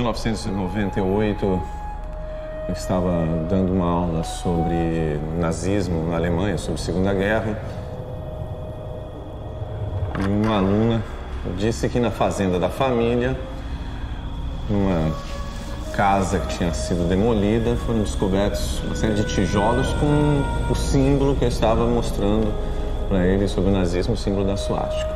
1998, eu estava dando uma aula sobre nazismo na Alemanha, sobre a Segunda Guerra. E uma aluna disse que na fazenda da família, numa casa que tinha sido demolida, foram descobertos uma série de tijolos com o símbolo que eu estava mostrando para ele sobre o nazismo, o símbolo da suástica.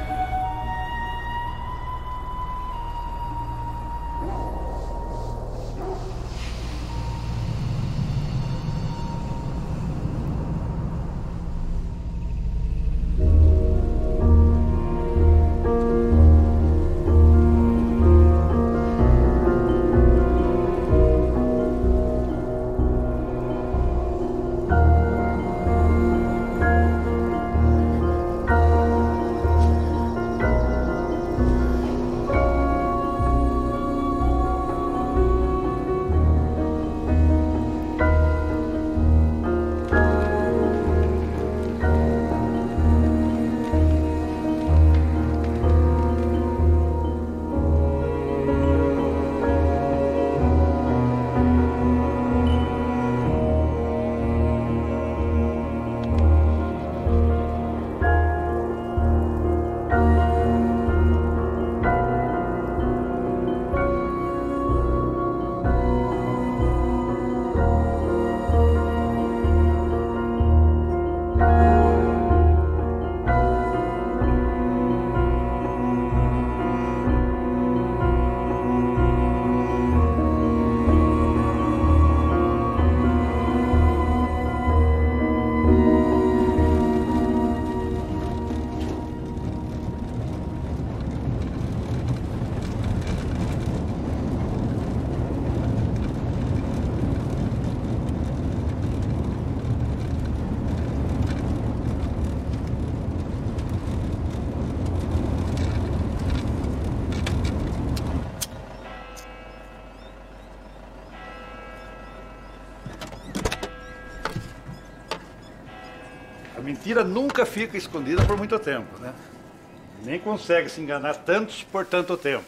A mentira nunca fica escondida por muito tempo, né? Nem consegue se enganar tantos por tanto tempo.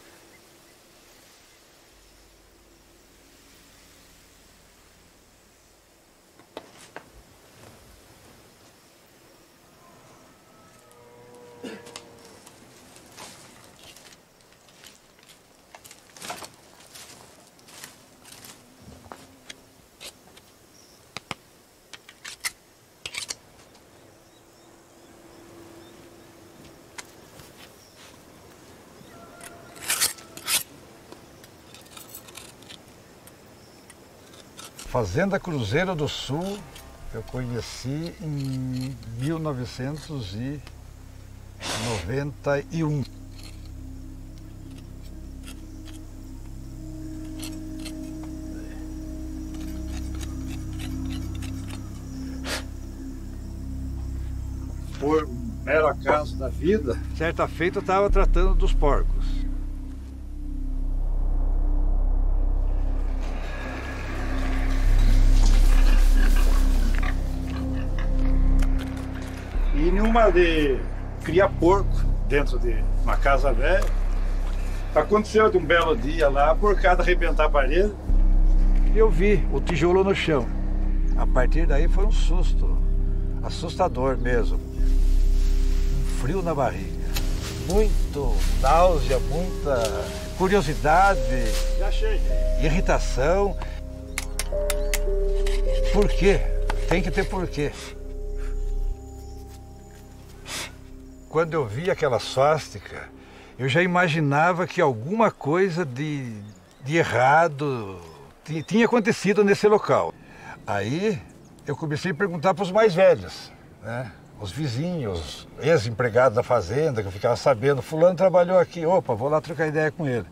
Fazenda Cruzeiro do Sul eu conheci em 1991. Por mero acaso da vida, certa feita eu estava tratando dos porcos. E nenhuma de criar porco dentro de uma casa velha. Aconteceu de um belo dia lá, a porcada arrebentar a parede. E eu vi o tijolo no chão. A partir daí foi um susto, assustador mesmo. Um frio na barriga. Muito náusea, muita curiosidade, irritação. Por quê? Tem que ter porquê. Quando eu vi aquela swastika, eu já imaginava que alguma coisa de errado tinha acontecido nesse local. Aí eu comecei a perguntar para os mais velhos, né? Os vizinhos, ex-empregados da fazenda, que eu ficava sabendo, fulano trabalhou aqui, opa, vou lá trocar ideia com ele.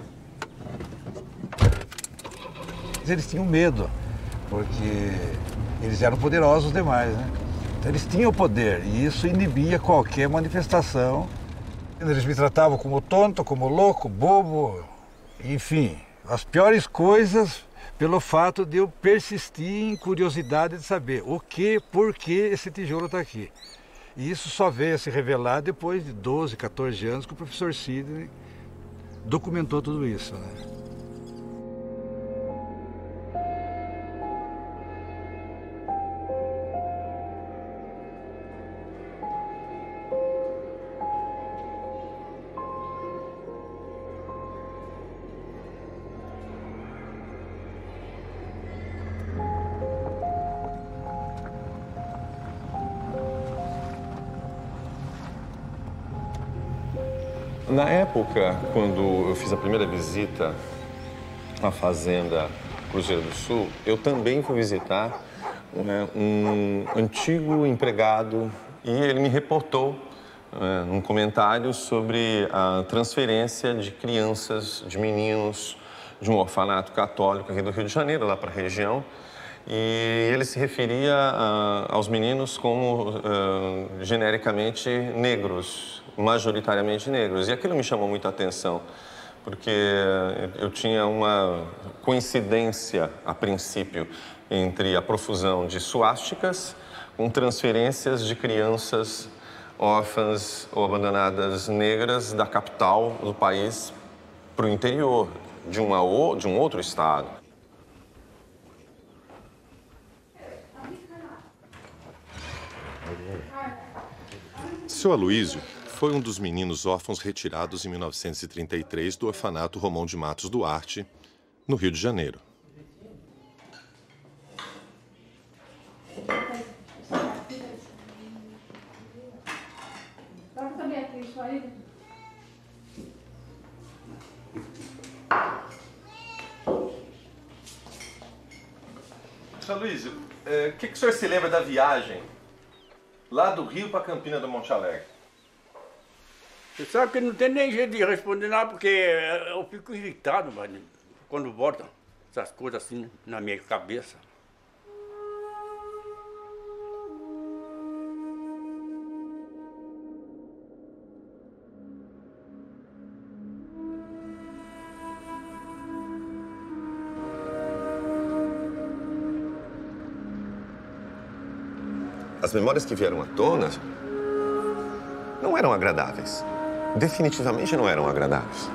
Eles tinham medo, porque eles eram poderosos demais, né? Então, eles tinham poder e isso inibia qualquer manifestação. Eles me tratavam como tonto, como louco, bobo, enfim, as piores coisas pelo fato de eu persistir em curiosidade de saber o que, por que esse tijolo está aqui. E isso só veio a se revelar depois de 12, 14 anos que o professor Sidney documentou tudo isso, né? Na época, quando eu fiz a primeira visita à fazenda Cruzeiro do Sul, eu também fui visitar, né, um antigo empregado e ele me reportou num comentário sobre a transferência de crianças, de meninos, de um orfanato católico aqui do Rio de Janeiro, lá para a região. E ele se referia aos meninos como genericamente negros, majoritariamente negros. E aquilo me chamou muita atenção, porque eu tinha uma coincidência, a princípio, entre a profusão de suásticas com transferências de crianças órfãs ou abandonadas negras da capital do país para o interior, de um outro estado. Seu Aloísio foi um dos meninos órfãos retirados em 1933 do orfanato Romão de Matos Duarte, no Rio de Janeiro. Seu Aloísio, o que o senhor se lembra da viagem lá do Rio para Campina do Monte Alegre? Você sabe que não tem nem jeito de responder nada, porque eu fico irritado, mano, quando voltam essas coisas assim na minha cabeça. As memórias que vieram à tona não eram agradáveis. Definitivamente não eram agradáveis.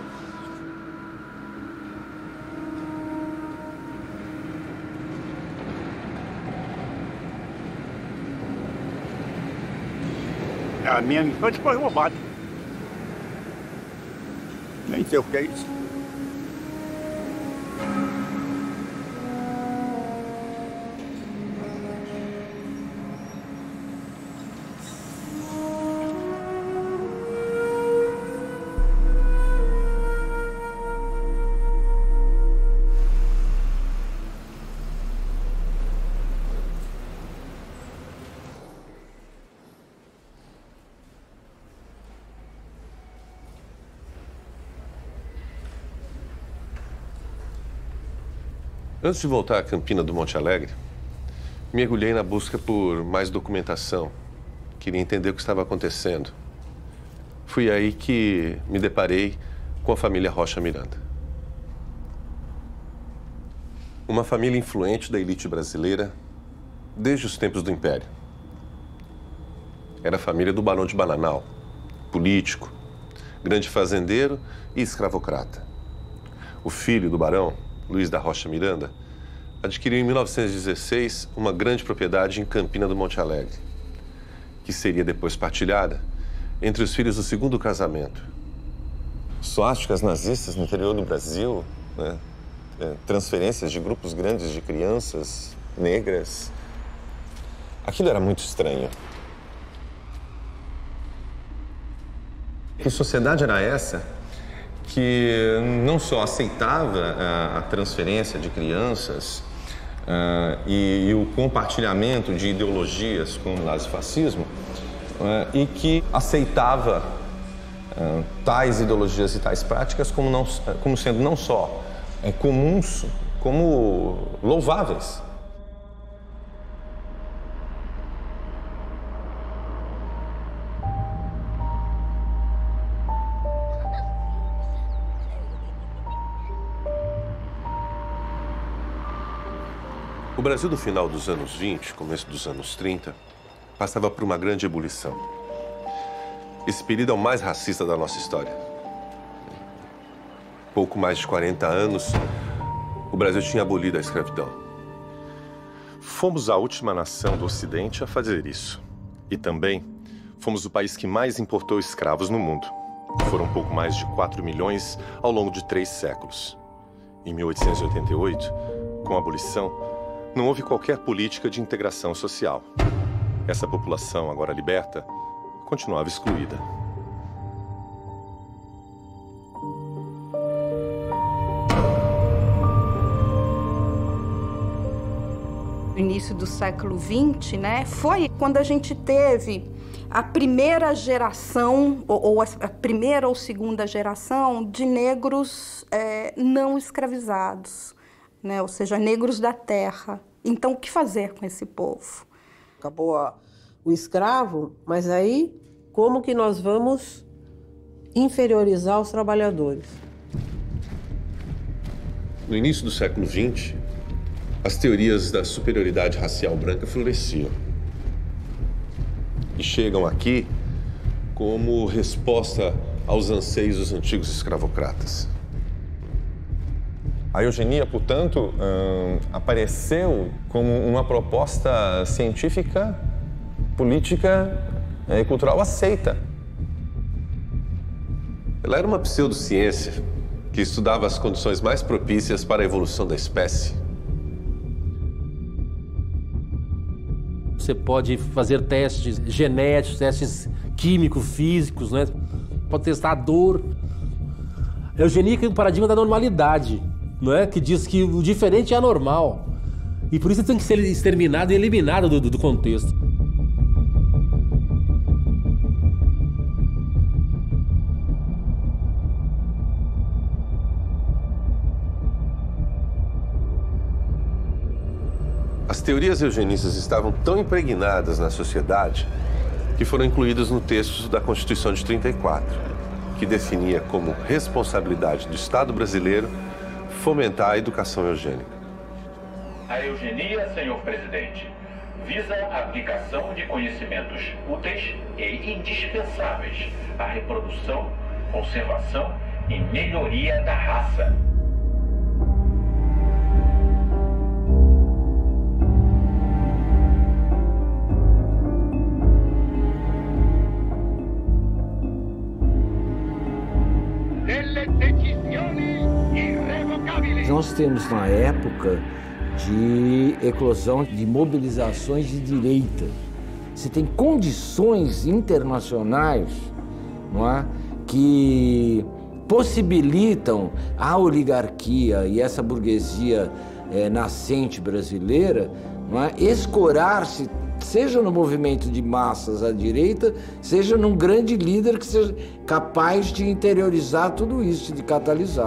A minha infância foi roubada. Nem sei o que é isso. Antes de voltar à Campina do Monte Alegre, mergulhei na busca por mais documentação. Queria entender o que estava acontecendo. Fui aí que me deparei com a família Rocha Miranda. Uma família influente da elite brasileira desde os tempos do Império. Era a família do Barão de Bananal, político, grande fazendeiro e escravocrata. O filho do barão, Luiz da Rocha Miranda, adquiriu em 1916 uma grande propriedade em Campina do Monte Alegre, que seria depois partilhada entre os filhos do segundo casamento. Suásticas nazistas no interior do Brasil, né? Transferências de grupos grandes de crianças negras. Aquilo era muito estranho. Que sociedade era essa que não só aceitava a transferência de crianças e o compartilhamento de ideologias como o nazifascismo, e que aceitava tais ideologias e tais práticas como sendo não só comuns, como louváveis. O Brasil do final dos anos 20, começo dos anos 30, passava por uma grande ebulição. Esse período é o mais racista da nossa história. pouco mais de 40 anos, o Brasil tinha abolido a escravidão. Fomos a última nação do Ocidente a fazer isso. E também fomos o país que mais importou escravos no mundo. Foram pouco mais de 4 milhões ao longo de 3 séculos. Em 1888, com a abolição, não houve qualquer política de integração social. Essa população, agora liberta, continuava excluída. No início do século XX, né, foi quando a gente teve a primeira geração, ou a primeira ou segunda geração de negros não escravizados, né, ou seja, negros da terra. Então, o que fazer com esse povo? Acabou o escravo, mas aí como que nós vamos inferiorizar os trabalhadores? No início do século XX, as teorias da superioridade racial branca floresciam. E chegam aqui como resposta aos anseios dos antigos escravocratas. A eugenia, portanto, apareceu como uma proposta científica, política e cultural aceita. Ela era uma pseudociência que estudava as condições mais propícias para a evolução da espécie. Você pode fazer testes genéticos, testes químicos, físicos, né? Pode testar a dor. A eugenia é um paradigma da normalidade, não é? Que diz que o diferente é anormal. E por isso tem que ser exterminado e eliminado do contexto. As teorias eugenistas estavam tão impregnadas na sociedade que foram incluídas no texto da Constituição de 34, que definia como responsabilidade do Estado brasileiro fomentar a educação eugênica. A eugenia, senhor presidente, visa a aplicação de conhecimentos úteis e indispensáveis à reprodução, conservação e melhoria da raça. Nós temos uma época de eclosão de mobilizações de direita. Você tem condições internacionais, não é, que possibilitam a oligarquia e essa burguesia nascente brasileira, não é, escorar-se, seja no movimento de massas à direita, seja num grande líder que seja capaz de interiorizar tudo isso, de catalisar.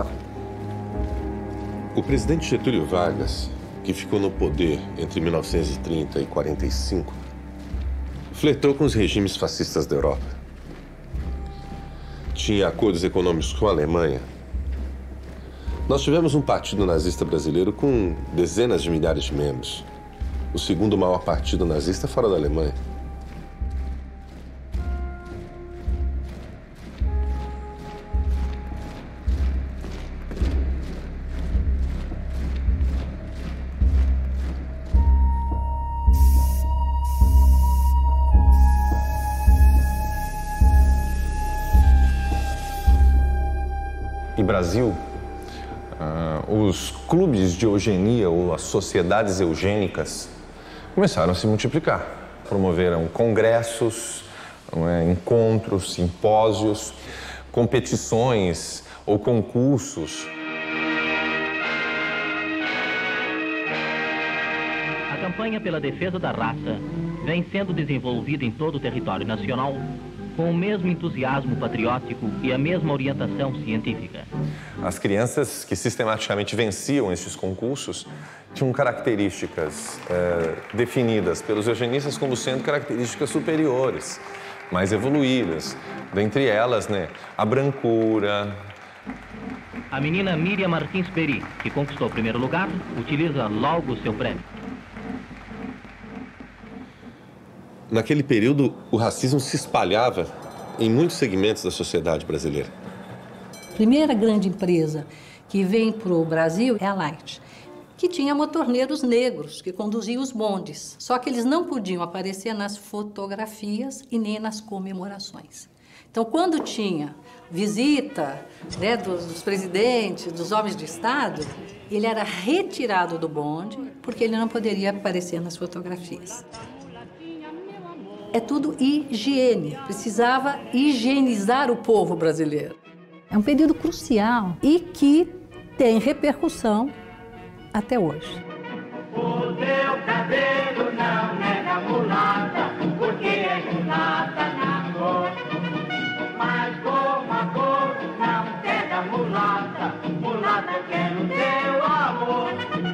O presidente Getúlio Vargas, que ficou no poder entre 1930 e 45, flertou com os regimes fascistas da Europa. Tinha acordos econômicos com a Alemanha. Nós tivemos um partido nazista brasileiro com dezenas de milhares de membros. O segundo maior partido nazista fora da Alemanha. E Brasil, os clubes de eugenia ou as sociedades eugênicas começaram a se multiplicar. Promoveram congressos, encontros, simpósios, competições ou concursos. A campanha pela defesa da raça vem sendo desenvolvida em todo o território nacional com o mesmo entusiasmo patriótico e a mesma orientação científica. As crianças que sistematicamente venciam esses concursos tinham características definidas pelos eugenistas como sendo características superiores, mais evoluídas. Dentre elas, a brancura. A menina Miriam Martins Peri, que conquistou o primeiro lugar, utiliza logo o seu prêmio. Naquele período, o racismo se espalhava em muitos segmentos da sociedade brasileira. primeira grande empresa que vem para o Brasil é a Light, que tinha motorneiros negros que conduziam os bondes. Só que eles não podiam aparecer nas fotografias e nem nas comemorações. Então, quando tinha visita, né, dos presidentes, dos homens de Estado, ele era retirado do bonde porque ele não poderia aparecer nas fotografias. É tudo higiene, precisava higienizar o povo brasileiro. É um período crucial e que tem repercussão até hoje. O teu cabelo não é da mulata, porque é mulata na cor. Mas como a cor não é da mulata, mulata eu quero o teu amor.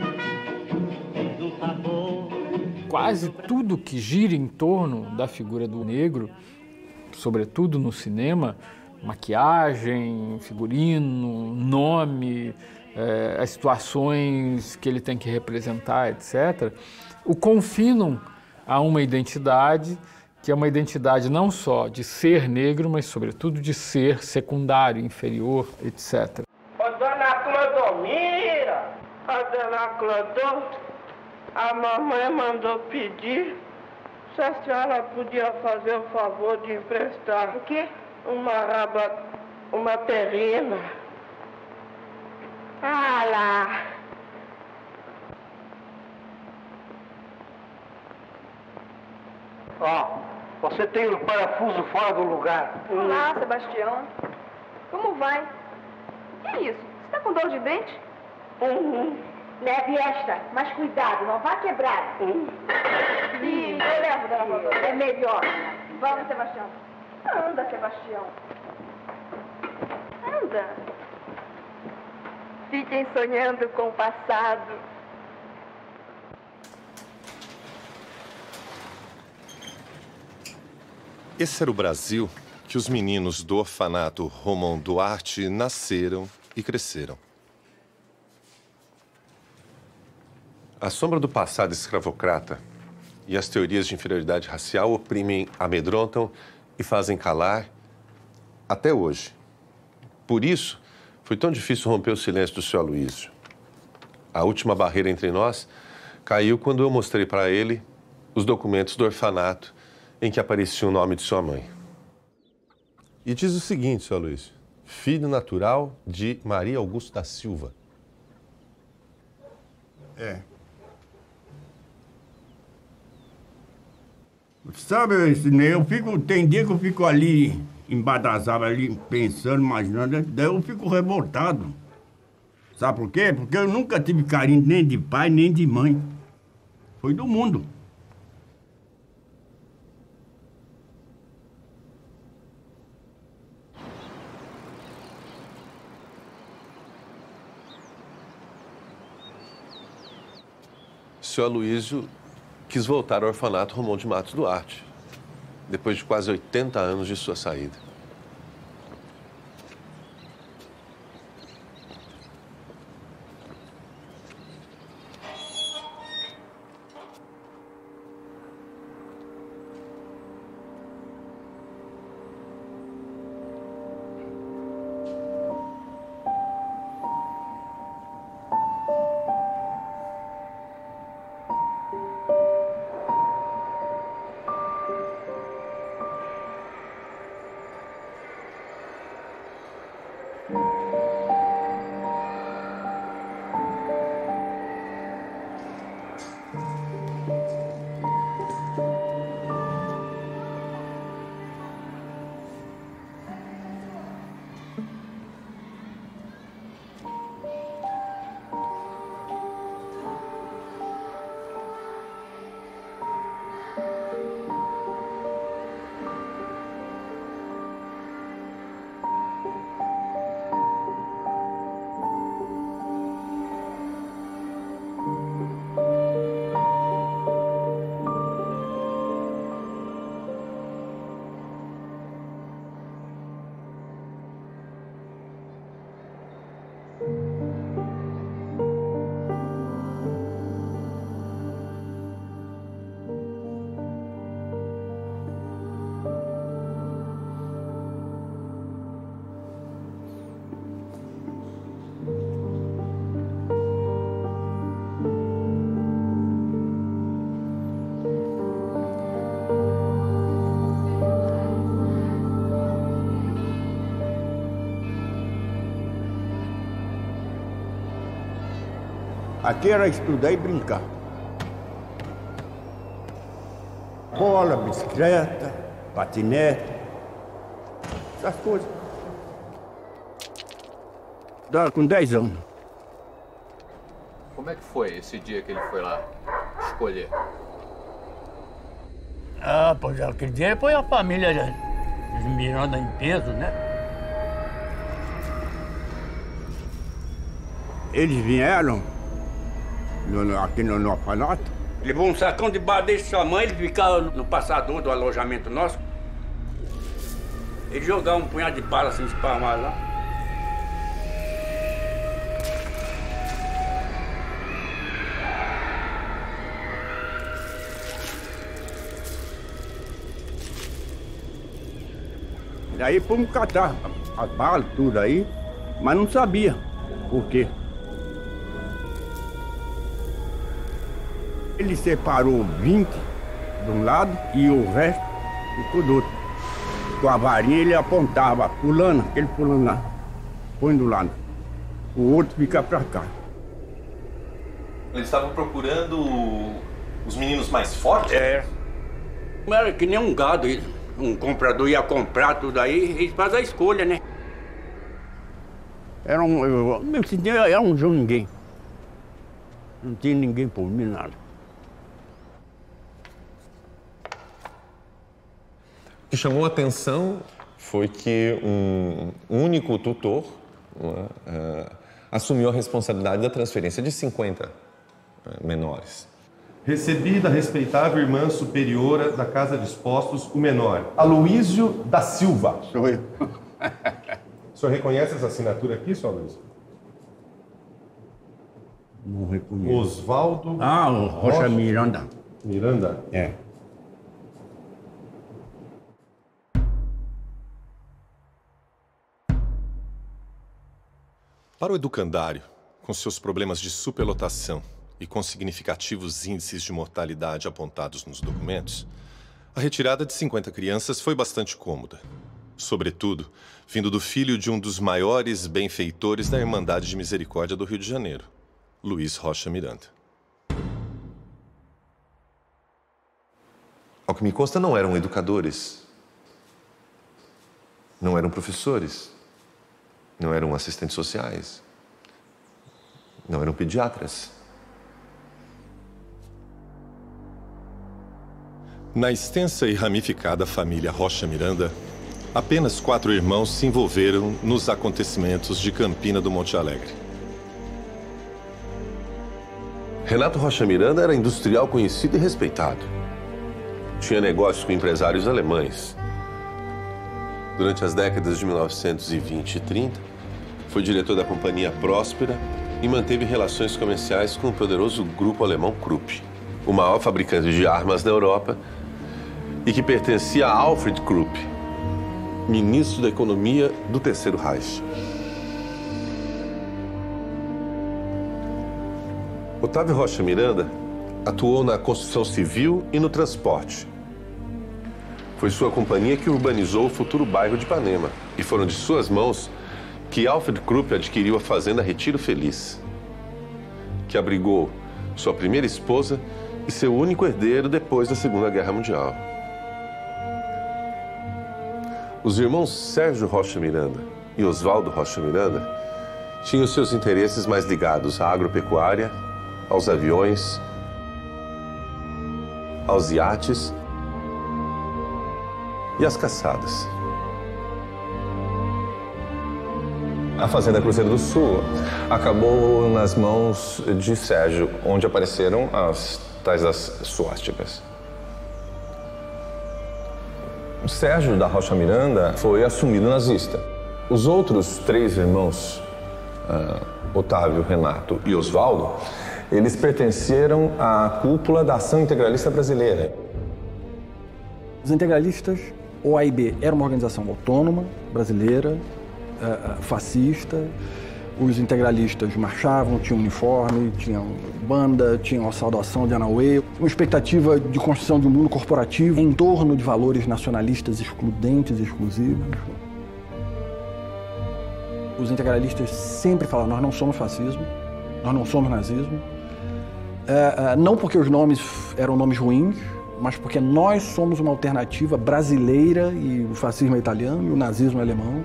Do sabor. Quase tudo que gira em torno da figura do negro, sobretudo no cinema, maquiagem, figurino, nome, as situações que ele tem que representar, etc., o confinam a uma identidade que é uma identidade não só de ser negro, mas sobretudo de ser secundário, inferior, etc. Ô, dona Clodomira, a dona Clodô, a mamãe mandou pedir se a senhora podia fazer o favor de emprestar. O quê? Uma terrina. Ah lá. Ó, você tem um parafuso fora do lugar. Olá, Sebastião. Como vai? Que isso? Você tá com dor de dente? Leve esta, mas cuidado, não vá quebrar. Sim, eu levo, dona Rodolfo. É melhor. Vamos, Sebastião. Anda, Sebastião. Anda. Fiquem sonhando com o passado. Esse era o Brasil que os meninos do orfanato Romão Duarte nasceram e cresceram. A sombra do passado escravocrata e as teorias de inferioridade racial oprimem, amedrontam e fazem calar até hoje. Por isso, foi tão difícil romper o silêncio do seu Aloysio. A última barreira entre nós caiu quando eu mostrei para ele os documentos do orfanato em que aparecia o nome de sua mãe. E diz o seguinte, seu Aloysio: filho natural de Maria Augusta da Silva. É. Sabe, tem dia que eu fico ali, embaixo das árvores, ali, pensando, imaginando, daí eu fico revoltado. Sabe por quê? Porque eu nunca tive carinho nem de pai, nem de mãe. Foi do mundo. Seu Aloysio quis voltar ao orfanato Romão de Matos Duarte, depois de quase 80 anos de sua saída. Aqui era estudar e brincar. Bola, bicicleta, patinete, essas coisas. Com 10 anos. Como é que foi esse dia que ele foi lá escolher? Ah, pois aquele dia foi a família de Miranda em peso, né? Eles vieram aqui no orfanato. Levou um sacão de barro desse tamanho, eles ficavam no passador do alojamento nosso. Eles jogavam um punhado de bala assim, esparramados lá. Daí fomos catar as balas, tudo aí, mas não sabia por quê. Ele separou 20 de um lado e o resto ficou do outro. Com a varinha ele apontava, pulando, aquele pulando lá, põe do lado. O outro fica pra cá. Eles estavam procurando os meninos mais fortes? É. Era que nem um gado, um comprador ia comprar tudo aí, eles fazem a escolha, né? Era um João ninguém. Não tinha ninguém por mim, nada. O que chamou a atenção foi que um único tutor assumiu a responsabilidade da transferência de 50 menores. Recebi da respeitável irmã superiora da Casa de Expostos o menor, Aloísio da Silva. Sou eu. O senhor reconhece essa assinatura aqui, senhor Aloísio? Não reconheço. Osvaldo... Ah, o Rocha Miranda. Miranda? É. Para o educandário, com seus problemas de superlotação e com significativos índices de mortalidade apontados nos documentos, a retirada de 50 crianças foi bastante cômoda. Sobretudo, vindo do filho de um dos maiores benfeitores da Irmandade de Misericórdia do Rio de Janeiro, Luiz Rocha Miranda. Ao que me consta, não eram educadores, não eram professores, não eram assistentes sociais, não eram pediatras. Na extensa e ramificada família Rocha Miranda, apenas 4 irmãos se envolveram nos acontecimentos de Campina do Monte Alegre. Renato Rocha Miranda era industrial conhecido e respeitado. Tinha negócios com empresários alemães. Durante as décadas de 1920 e 30, foi diretor da companhia Próspera e manteve relações comerciais com o poderoso grupo alemão Krupp, o maior fabricante de armas da Europa e que pertencia a Alfred Krupp, ministro da Economia do Terceiro Reich. Otávio Rocha Miranda atuou na construção civil e no transporte. Foi sua companhia que urbanizou o futuro bairro de Ipanema e foram de suas mãos que Alfred Krupp adquiriu a fazenda Retiro Feliz, que abrigou sua primeira esposa e seu único herdeiro depois da Segunda Guerra Mundial. Os irmãos Sérgio Rocha Miranda e Osvaldo Rocha Miranda tinham seus interesses mais ligados à agropecuária, aos aviões, aos iates e às caçadas. A Fazenda Cruzeiro do Sul acabou nas mãos de Sérgio, onde apareceram as tais das suásticas. O Sérgio da Rocha Miranda foi assumido nazista. Os outros 3 irmãos, Otávio, Renato e Osvaldo, eles pertenceram à cúpula da Ação Integralista Brasileira. Os integralistas, o AIB, era uma organização autônoma, brasileira, fascista. Os integralistas marchavam, tinham uniforme, tinham banda, tinham a saudação de Anauê, uma expectativa de construção de um mundo corporativo em torno de valores nacionalistas excludentes e exclusivos. Os integralistas sempre falavam: nós não somos fascismo, nós não somos nazismo, Não porque os nomes eram nomes ruins, mas porque nós somos uma alternativa brasileira, e o fascismo é italiano e o nazismo é alemão.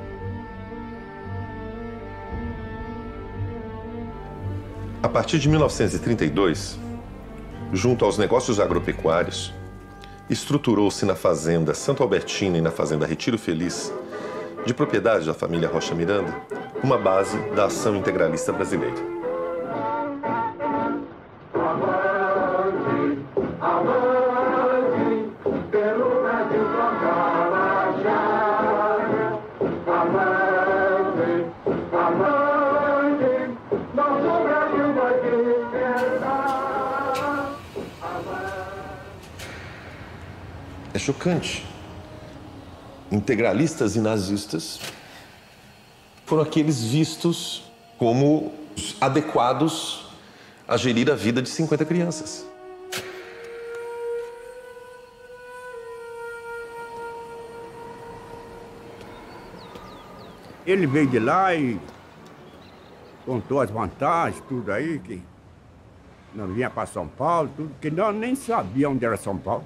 A partir de 1932, junto aos negócios agropecuários, estruturou-se na fazenda Santo Albertina e na fazenda Retiro Feliz, de propriedade da família Rocha Miranda, uma base da ação integralista brasileira. É chocante. Integralistas e nazistas foram aqueles vistos como adequados a gerir a vida de 50 crianças. Ele veio de lá e contou as vantagens, tudo aí, que não vinha para São Paulo, tudo, que nós nem sabíamos onde era São Paulo.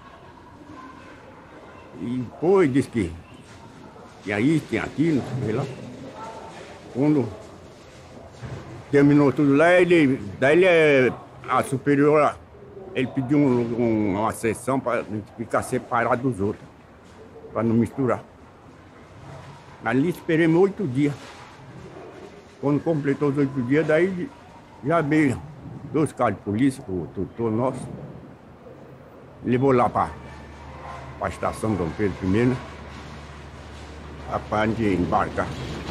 E depois disse que tinha isso, tinha aquilo, não sei lá. Quando terminou tudo lá, a superior, ele pediu uma sessão para ficar separado dos outros, para não misturar. Ali esperemos 8 dias. Quando completou os 8 dias, daí já veio 2 carros de polícia, o tutor nosso, levou lá para a estação Dom Pedro I, né? Para de embarcar.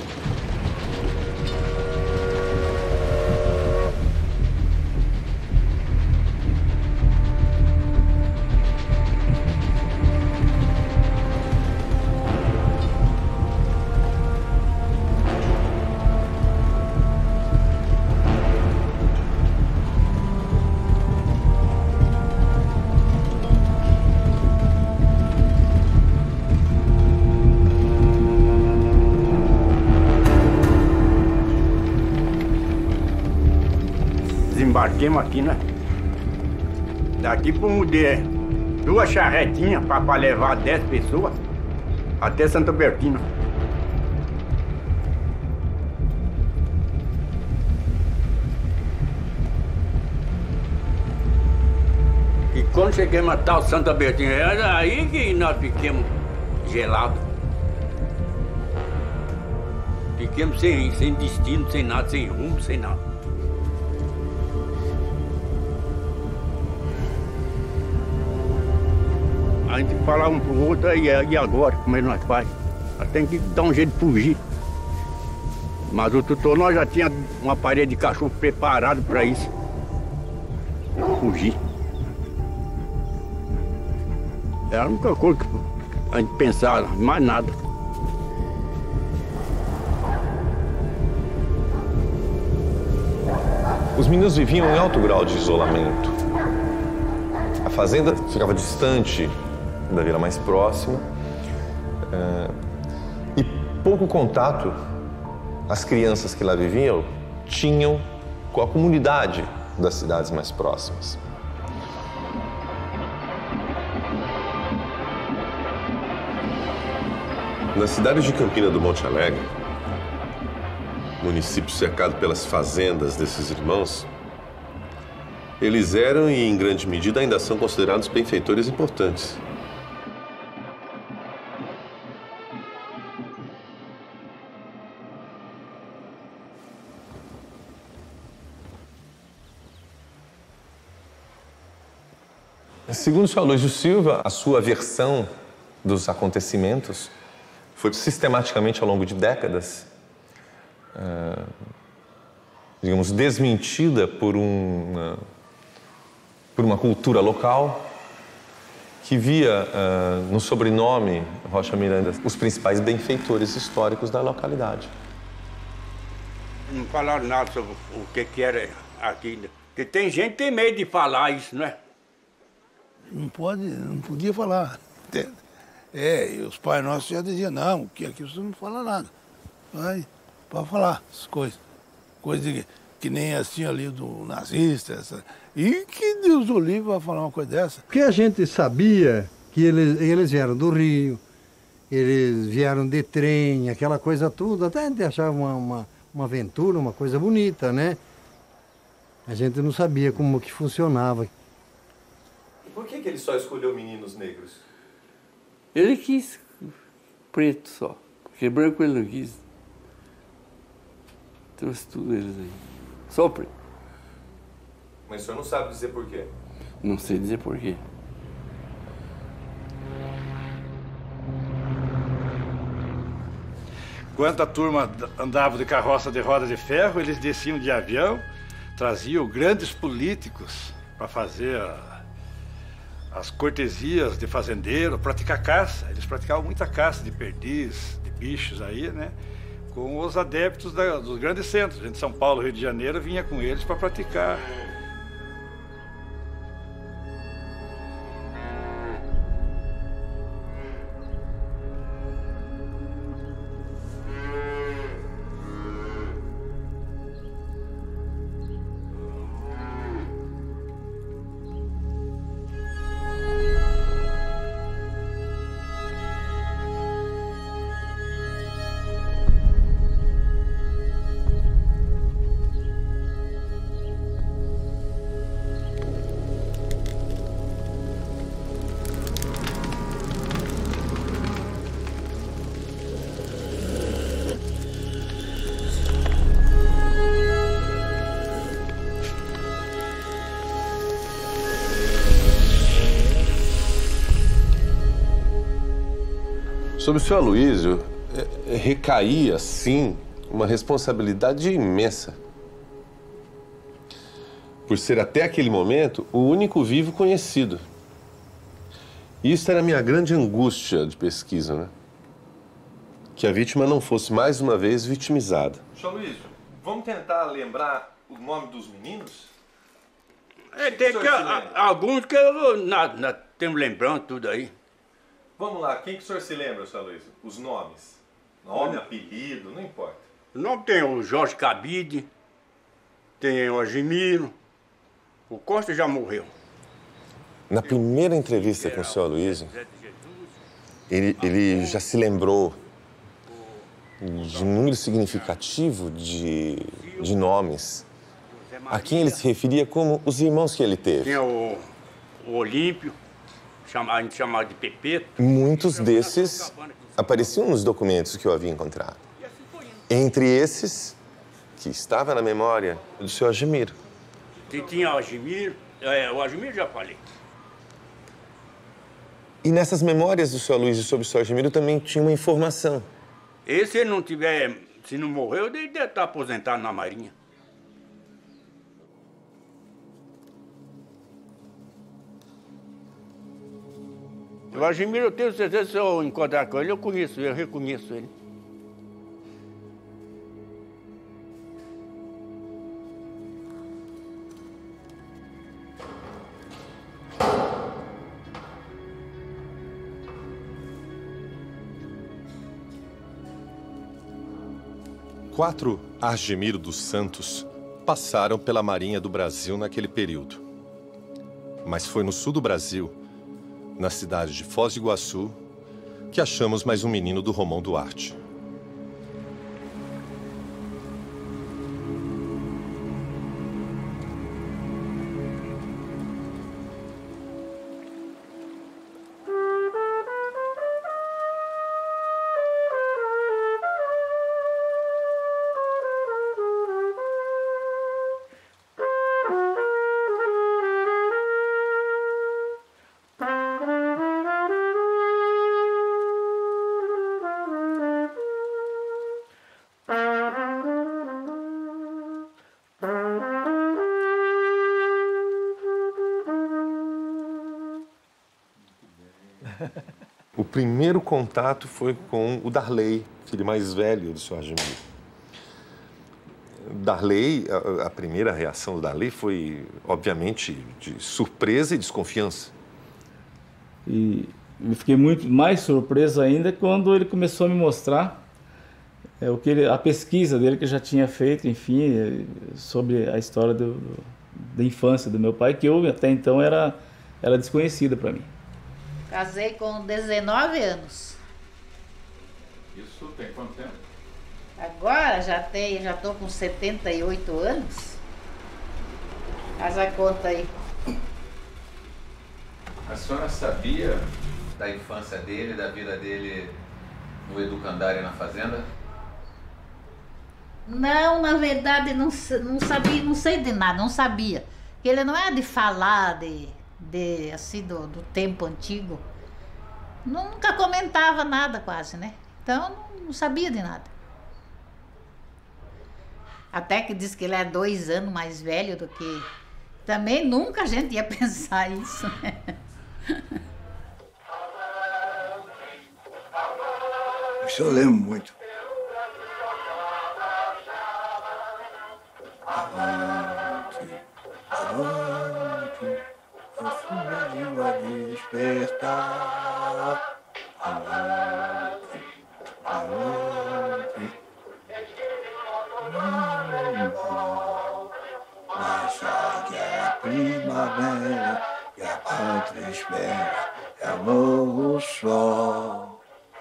Desembarquemos aqui, né? Daqui para Mudê, 2 charretinhas para levar 10 pessoas até Santo Albertina. E quando chegamos a tal Santo Albertina, era aí que nós ficamos gelados. Ficamos sem destino, sem nada, sem rumo, sem nada. A gente fala um pro outro, e agora, como é que nós faz? Nós temos que dar um jeito de fugir. Mas o tutor, nós já tinha uma parede de cachorro preparado para isso. Fugir. Era a única coisa que a gente pensava, mais nada. Os meninos viviam em alto grau de isolamento. A fazenda ficava distante da vila mais próxima, e pouco contato as crianças que lá viviam tinham com a comunidade das cidades mais próximas. Na cidade de Campina do Monte Alegre, município cercado pelas fazendas desses irmãos, eles eram e, em grande medida, ainda são considerados benfeitores importantes. Segundo o Sr. Aloysio Silva, a sua versão dos acontecimentos foi sistematicamente ao longo de décadas, digamos, desmentida por uma cultura local que via no sobrenome Rocha Miranda os principais benfeitores históricos da localidade. Não falaram nada sobre o que era aqui. Porque tem gente que tem medo de falar isso, não é? Não podia falar. E os pais nossos já diziam, não, que aqui você não fala nada. Pode falar essas coisas. Coisa de que nem assim ali do nazista. E que Deus do livre vai falar uma coisa dessa? Porque a gente sabia que eles vieram do Rio, eles vieram de trem, aquela coisa toda. Até a gente achava uma aventura, uma coisa bonita, né? A gente não sabia como que funcionava. Por que ele só escolheu meninos negros? Ele quis preto só, porque branco ele não quis. Trouxe tudo eles aí. Só preto. Mas o senhor não sabe dizer por quê? Não sei dizer por quê. Enquanto a turma andava de carroça de roda de ferro, eles desciam de avião, traziam grandes políticos para fazer as cortesias de fazendeiro, praticar caça. Eles praticavam muita caça de perdiz, de bichos aí, né? Com os adeptos dos grandes centros. A gente de São Paulo, Rio de Janeiro, vinha com eles para praticar. Sobre o senhor Aloysio, recaía, sim, uma responsabilidade imensa. Por ser até aquele momento o único vivo conhecido. Isso era a minha grande angústia de pesquisa, né? Que a vítima não fosse mais uma vez vitimizada. Senhor Aloysio, vamos tentar lembrar o nome dos meninos? Tem alguns que eu não tenho lembrando tudo aí. Vamos lá, quem que o senhor se lembra, senhor Aloysio? Os nomes. Nome, apelido, não importa. O nome tem o Jorge Cabide, tem o Agimiro, o Costa já morreu. Na primeira entrevista com o senhor Aloysio, ele já se lembrou de um número significativo de nomes a quem ele se referia como os irmãos que ele teve. Tinha o Olímpio, a gente chamava de Pepeto. Muitos desses apareciam nos documentos que eu havia encontrado. Entre esses, que estava na memória do senhor Agimiro. Tinha o Agimiro, o Agimiro já falei. E nessas memórias do senhor Aloysio sobre o senhor Agimiro também tinha uma informação. E se ele não tiver, se não morreu, ele deve estar aposentado na Marinha. O Agimiro, eu tenho certeza que se eu encontrar com ele, eu conheço ele, eu reconheço ele. Quatro Argemiro dos Santos passaram pela Marinha do Brasil naquele período. Mas foi no sul do Brasil, na cidade de Foz do Iguaçu, que achamos mais um menino do Romão Duarte. O primeiro contato foi com o Darley, filho mais velho do senhor Agimiro. Darley, a primeira reação do Darley foi, obviamente, de surpresa e desconfiança. E eu fiquei muito mais surpreso ainda quando ele começou a me mostrar a pesquisa dele que eu já tinha feito, enfim, sobre a história da infância do meu pai, que eu até então era desconhecida para mim. Casei com 19 anos. Isso tem quanto tempo? Agora já estou com 78 anos. Faz a conta aí. A senhora sabia da infância dele, da vida dele no educandário e na fazenda? Não, na verdade não sabia, não sei de nada, não sabia. Ele não é de falar assim do tempo antigo. Nunca comentava nada quase, né? Então não sabia de nada. Até que diz que ele é 2 anos mais velho do que... Também nunca a gente ia pensar isso, né? Isso eu lembro muito. A sua língua despertar. Mas que é a primavera, que a pátria espera, é o novo sol.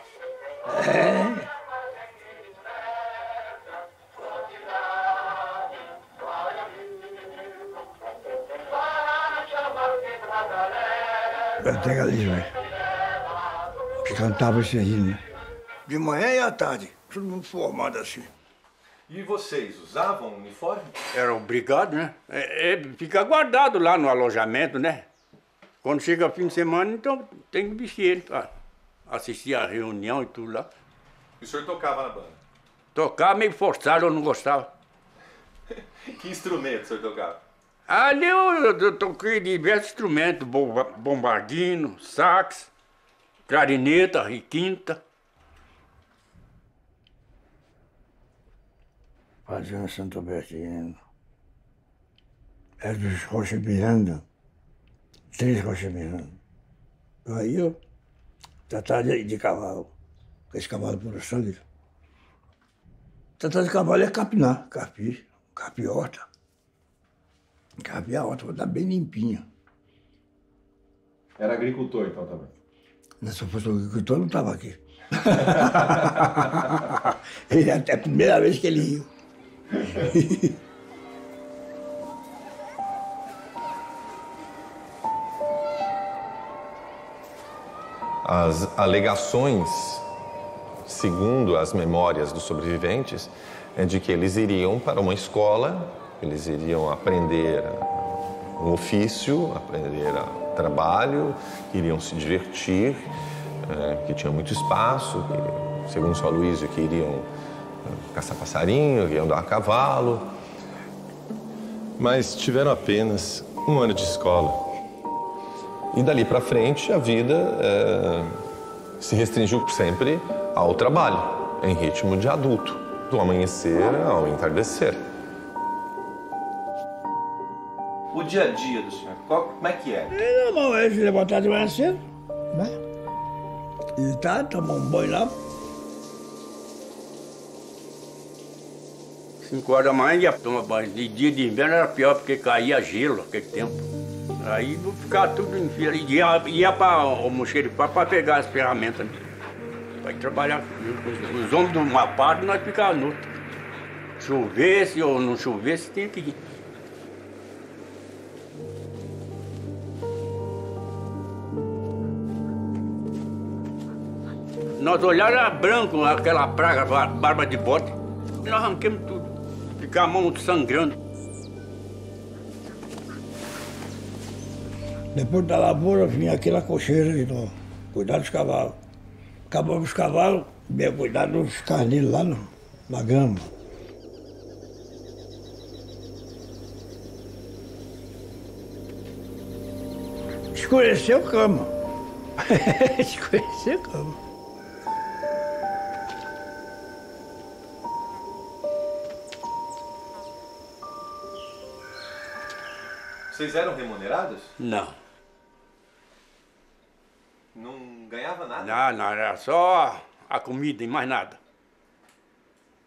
Até galinha, que cantava esse hino. De manhã e à tarde, todo mundo formado assim. E vocês usavam uniforme? Era obrigado, né? Fica guardado lá no alojamento, né? Quando chega fim de semana, então tem que vestir ele para assistir a reunião e tudo lá. E o senhor tocava na banda? Tocava meio forçado, eu não gostava. Que instrumento o senhor tocava? Ali eu toquei diversos instrumentos, bombardino, sax, clarineta, requinta. Fazendo Santo Albertino. É dos Rocha Miranda. 3 Rocha Miranda. Aí eu tratava de cavalo. Esse cavalo por sangue. Tratar de cavalo é capinar, capiota. Capir a horta, vou dar bem limpinha. Era agricultor então também? Se eu fosse agricultor, não estava aqui. Até a primeira vez que ele riu. As alegações, segundo as memórias dos sobreviventes, é de que eles iriam para uma escola, eles iriam aprender um ofício, aprender trabalho, iriam se divertir, que tinha muito espaço, que, segundo o seu Aloysio, que iriam caçar passarinho, iriam andar a cavalo. Mas tiveram apenas 1 ano de escola. E dali para frente a vida se restringiu sempre ao trabalho, em ritmo de adulto, do amanhecer ao entardecer. O dia a dia do senhor, como é que é? É normal, é se levantar de manhã cedo, né? E tomar um banho lá. 5 horas da manhã ia tomar banho. De dia de inverno era pior, porque caía gelo naquele tempo. Aí ficava tudo em fila. Ia para o almoxerifado para pegar as ferramentas. Para trabalhar. Os homens de uma parte, nós ficávamos no outro. Chovesse ou não chovesse, tinha que ir. Nós olhávamos, era branco, aquela praga, barba de bode. Nós arranquemos tudo. Ficava a mão sangrando. Depois da lavoura vinha aquela cocheira de novo. Cuidar dos cavalos. Acabamos os cavalos, ia cuidar dos carneiros lá na grama. Escureceu cama. Escureceu cama. Vocês eram remunerados? Não. Não ganhava nada? Não, era só a comida e mais nada.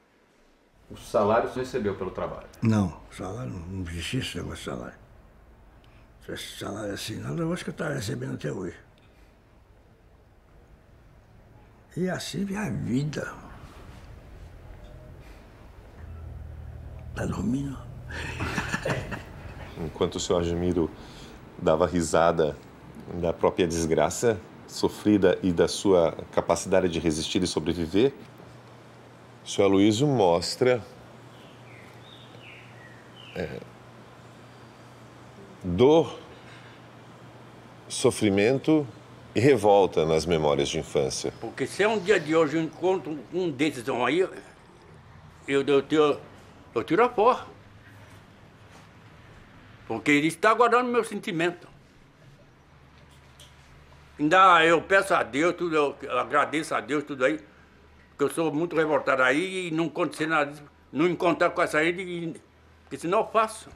O salário você recebeu pelo trabalho? Não, salário não existia esse negócio de salário. Se tivesse salário assinado, eu acho que eu estava recebendo até hoje. E assim é a vida. Tá dormindo? Enquanto o senhor Argemiro dava risada da própria desgraça sofrida e da sua capacidade de resistir e sobreviver, o senhor Aloysio mostra dor, sofrimento e revolta nas memórias de infância. Porque se é um dia de hoje eu encontro um desses aí, eu tiro a porra. Porque ele está guardando meu sentimento. Ainda eu peço a Deus, tudo, eu agradeço a Deus tudo aí, porque eu sou muito revoltado aí e não acontecer nada, não encontrar com essa aí, porque senão eu faço.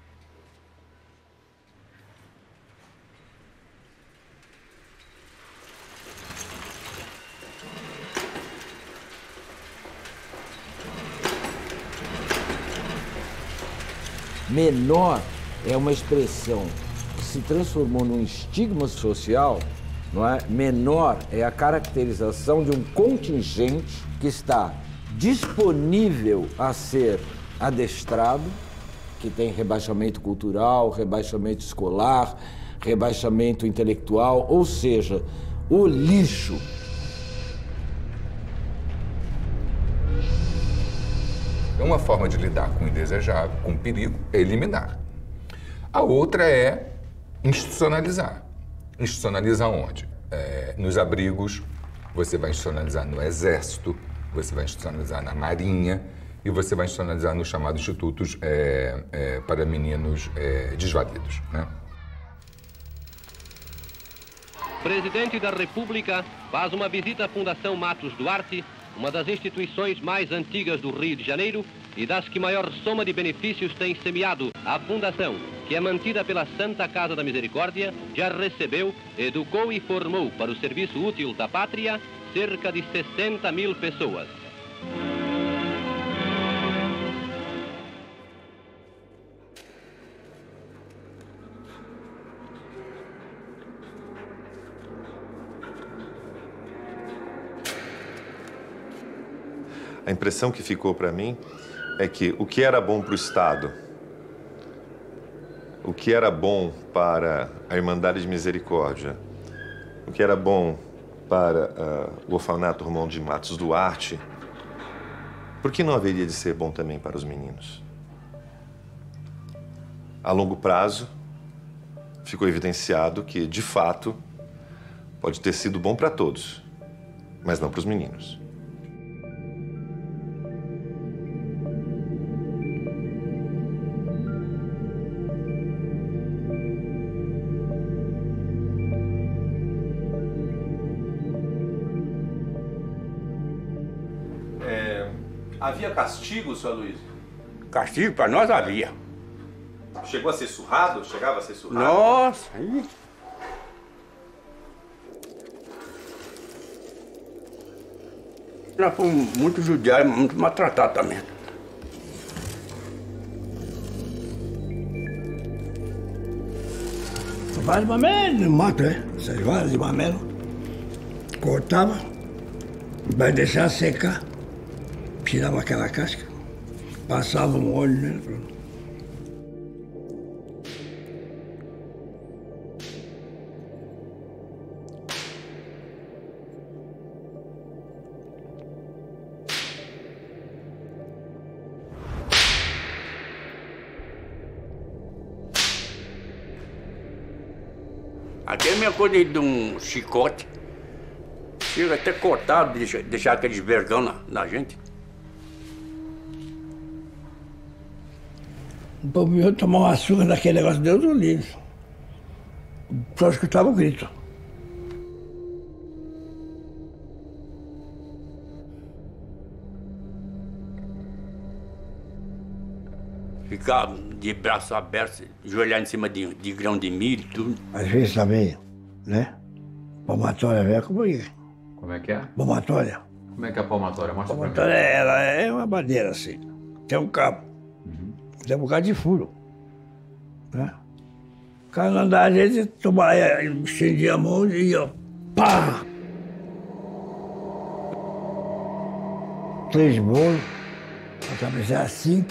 Menor é uma expressão que se transformou num estigma social, não é? Menor é a caracterização de um contingente que está disponível a ser adestrado, que tem rebaixamento cultural, rebaixamento escolar, rebaixamento intelectual, ou seja, o lixo. Uma forma de lidar com o indesejável, com o perigo, é eliminar. A outra é institucionalizar. Institucionalizar onde? Nos abrigos, você vai institucionalizar no Exército, você vai institucionalizar na Marinha e você vai institucionalizar nos chamados institutos para meninos desvalidos, né? Presidente da República faz uma visita à Fundação Matos Duarte, uma das instituições mais antigas do Rio de Janeiro e das que maior soma de benefícios tem semeado. A fundação, que é mantida pela Santa Casa da Misericórdia, já recebeu, educou e formou para o serviço útil da pátria cerca de 60 mil pessoas. A impressão que ficou para mim é que o que era bom para o Estado, o que era bom para a Irmandade de Misericórdia, o que era bom para o Orfanato Romão de Matos Duarte, por que não haveria de ser bom também para os meninos? A longo prazo, ficou evidenciado que, de fato, pode ter sido bom para todos, mas não para os meninos. Havia castigo, seu Aloysio? Castigo para nós havia. Chegou a ser surrado? Chegava a ser surrado? Nossa! Aí. Já foi muito judiado, muito maltratado também. Vale de mamelo no mato, né? Essas varas de mamelo. Cortava, vai deixar secar. Tirava aquela casca, passava um óleo nele, pronto. Aqui é a mesma coisa de um chicote. Chega até cortado, deixar aqueles vergão na gente. O povo ia tomar uma surra daquele negócio, Deus o livre. Só escutava o grito. Ficar de braços abertos, joelhar em cima de grão de milho e tudo. Às vezes também, né? Palmatória velha, como é? Como é que é? Palmatória. Como é que é a palmatória? Mostra Palmatória, ela é uma madeira assim. tem um cabo. Tem um bocado de furo. Né? O cara não andava, às vezes, estendia a mão e ia, pá! 3 bolos, a cabeça era 5.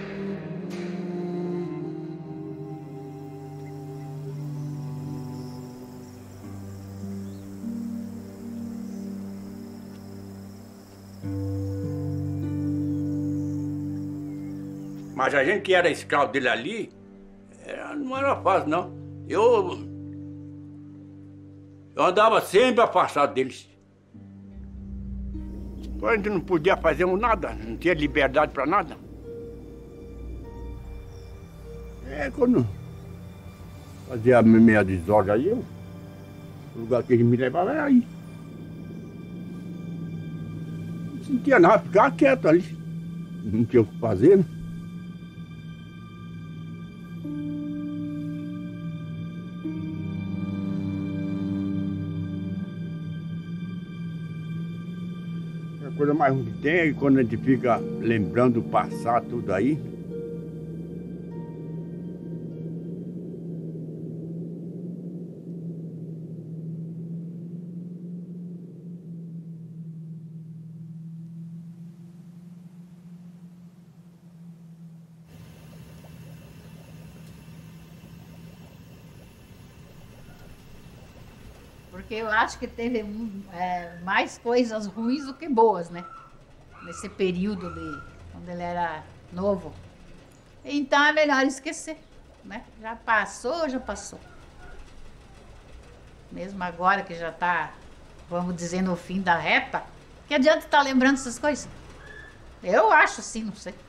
Mas a gente que era escravo dele ali, não era fácil, não. Eu andava sempre afastado deles. A gente não podia fazer nada, não tinha liberdade para nada. Quando fazia a minha desordem aí, o lugar que ele me levava era aí. Não sentia nada, ficava quieto ali. Não tinha o que fazer, né? A coisa mais ruim que tem é quando a gente fica lembrando do passado, tudo aí. Porque eu acho que teve mais coisas ruins do que boas, né? Nesse período quando ele era novo. Então é melhor esquecer, né? Já passou, já passou. Mesmo agora que já está, vamos dizer, no fim da reta, que adianta estar lembrando essas coisas? Eu acho assim, não sei.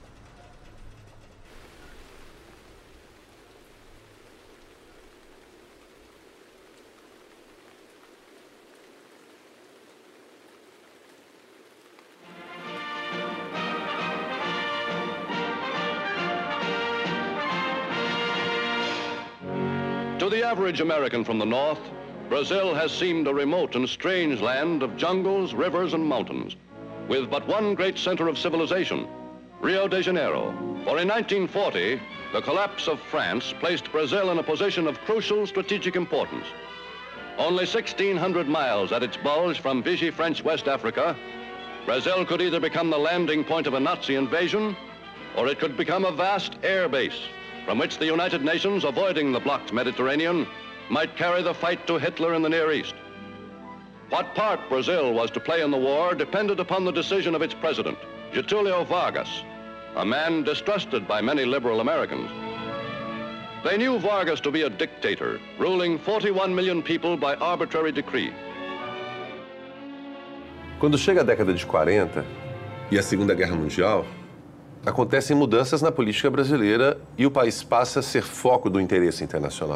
To the average American from the north, Brazil has seemed a remote and strange land of jungles, rivers, and mountains, with but one great center of civilization, Rio de Janeiro. For in 1940, the collapse of France placed Brazil in a position of crucial strategic importance. Only 1,600 miles at its bulge from Vichy French West Africa, Brazil could either become the landing point of a Nazi invasion, or it could become a vast air base from which the United Nations, avoiding the blocked Mediterranean, might carry the fight to Hitler in the Near East. What part Brazil was to play in the war depended upon the decision of its president, Getulio Vargas, a man distrusted by many liberal Americans. They knew Vargas to be a dictator, ruling 41 million people by arbitrary decree. Quando chega a década de 40 e a Segunda Guerra Mundial, acontecem mudanças na política brasileira e o país passa a ser foco do interesse internacional.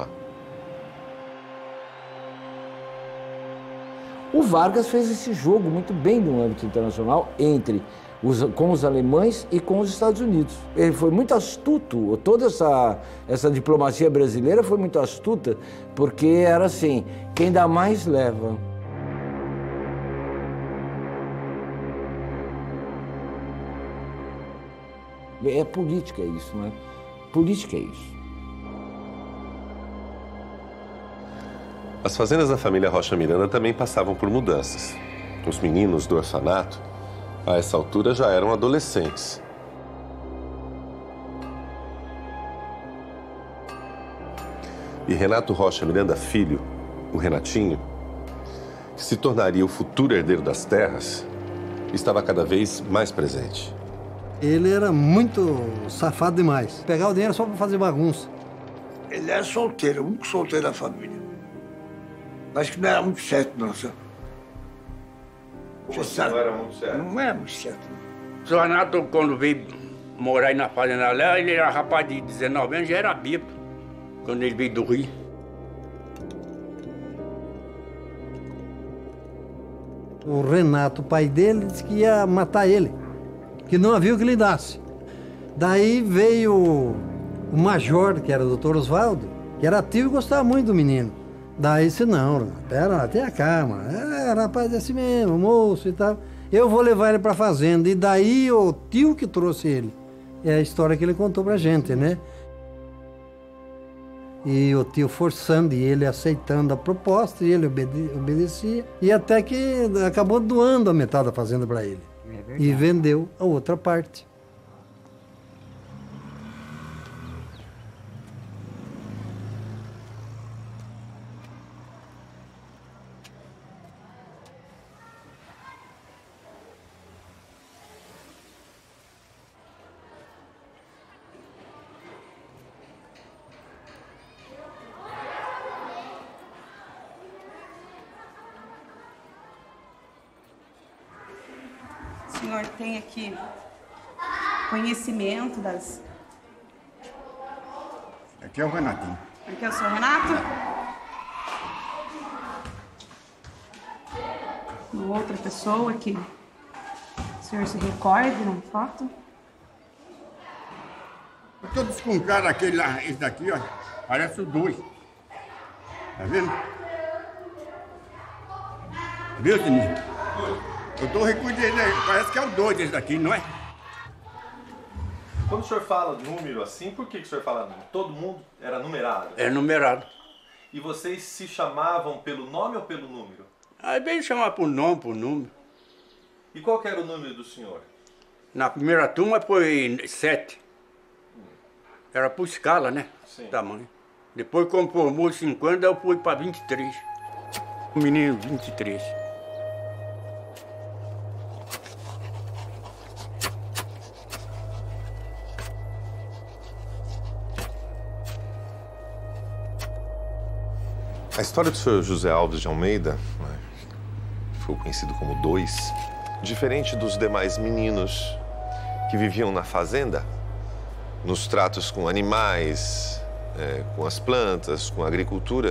O Vargas fez esse jogo muito bem no âmbito internacional com os alemães e com os Estados Unidos. Ele foi muito astuto, toda essa diplomacia brasileira foi muito astuta, porque era assim, quem dá mais leva. É política isso, né? Política é isso. As fazendas da família Rocha Miranda também passavam por mudanças. Os meninos do orfanato, a essa altura, já eram adolescentes. E Renato Rocha Miranda Filho, o Renatinho, que se tornaria o futuro herdeiro das terras, estava cada vez mais presente. Ele era muito safado demais. Pegava o dinheiro só para fazer bagunça. Ele era solteiro, o único solteiro da família. Acho que não era muito certo, não, senhor. Você sabe? Não era muito certo? Não era muito certo. O seu Renato, quando veio morar aí na fazenda lá, ele era rapaz de 19 anos, já era bêbado, quando ele veio do Rio. O Renato, o pai dele, disse que ia matar ele, que não havia o que lhe dasse. Daí veio o major, que era o doutor Osvaldo, que era tio e gostava muito do menino. Daí disse, não, pera lá, tenha calma. Rapaz, é assim mesmo, moço e tal. Eu vou levar ele pra fazenda. E daí o tio que trouxe ele. É a história que ele contou pra gente, né? E o tio forçando e ele aceitando a proposta, e ele obedecia. E até que acabou doando a metade da fazenda para ele. E vendeu a outra parte. O senhor tem aqui conhecimento das... Aqui é o Renatinho. Aqui é o senhor Renato? Uma outra pessoa que o senhor se recorde na foto? Eu tô desconfiado daquele lá, esse daqui, ó. Parece o 2. Tá vendo? Viu, Sininho? Eu tô recuidando, parece que é o 2 esse daqui, não é? Quando o senhor fala número assim, por que o senhor fala número? Todo mundo era numerado? É numerado. E vocês se chamavam pelo nome ou pelo número? Aí vem chamar por nome, por número. E qual que era o número do senhor? Na primeira turma foi 7. Era por escala, né? Sim. Tamanho. Depois, como formou 50, eu fui para 23. O menino, 23. A história do senhor José Alves de Almeida, que foi conhecido como 2, diferente dos demais meninos que viviam na fazenda, nos tratos com animais, com as plantas, com a agricultura,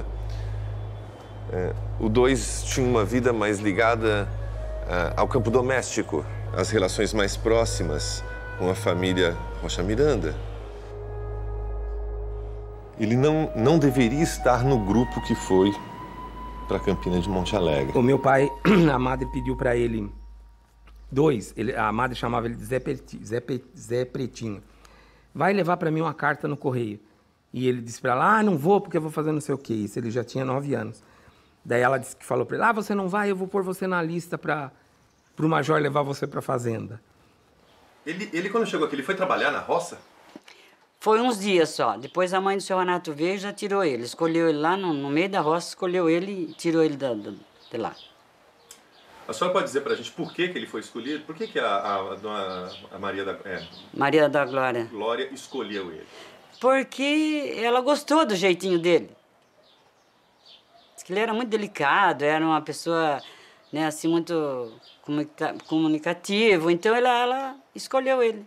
o 2 tinha uma vida mais ligada ao campo doméstico, às relações mais próximas com a família Rocha Miranda. Ele não deveria estar no grupo que foi para Campina de Monte Alegre. O meu pai, a madre pediu para ele 2, a madre chamava ele de Zé Pretinho. Vai levar para mim uma carta no correio. E ele disse para ela, não vou porque eu vou fazer não sei o que. Isso ele já tinha 9 anos. Daí ela disse que falou para ele, você não vai, eu vou pôr você na lista para o major levar você para a fazenda. Ele quando chegou aqui, ele foi trabalhar na roça? Foi uns dias só. Depois a mãe do seu Renato veio e já tirou ele. Escolheu ele lá no meio da roça, escolheu ele e tirou ele de lá. A senhora pode dizer pra gente por que ele foi escolhido? Por que a dona Maria da... Maria da Glória. Glória escolheu ele? Porque ela gostou do jeitinho dele. Diz que ele era muito delicado, era uma pessoa, né, assim, muito comunicativo. Então ela escolheu ele.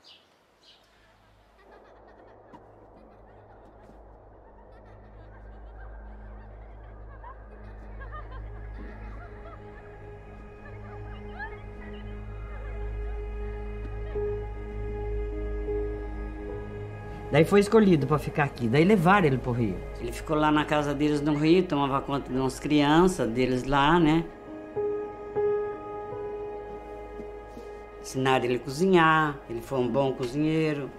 Daí foi escolhido para ficar aqui, daí levaram ele pro Rio. Ele ficou lá na casa deles no Rio, tomava conta de umas crianças deles lá, né? Ensinaram ele a cozinhar, ele foi um bom cozinheiro.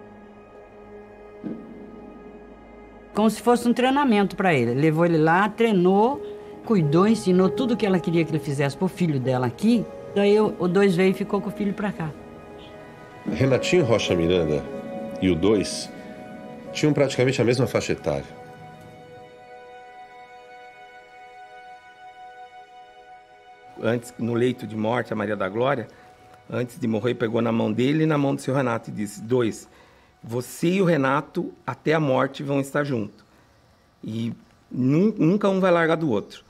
Como se fosse um treinamento para ele. Levou ele lá, treinou, cuidou, ensinou tudo o que ela queria que ele fizesse pro filho dela aqui. Daí o 2 veio e ficou com o filho para cá. Renatinho Rocha Miranda e o 2 tinham praticamente a mesma faixa etária. Antes, no leito de morte, a Maria da Glória, antes de morrer, pegou na mão dele e na mão do seu Renato e disse, 2, você e o Renato até a morte vão estar juntos. E nunca um vai largar do outro.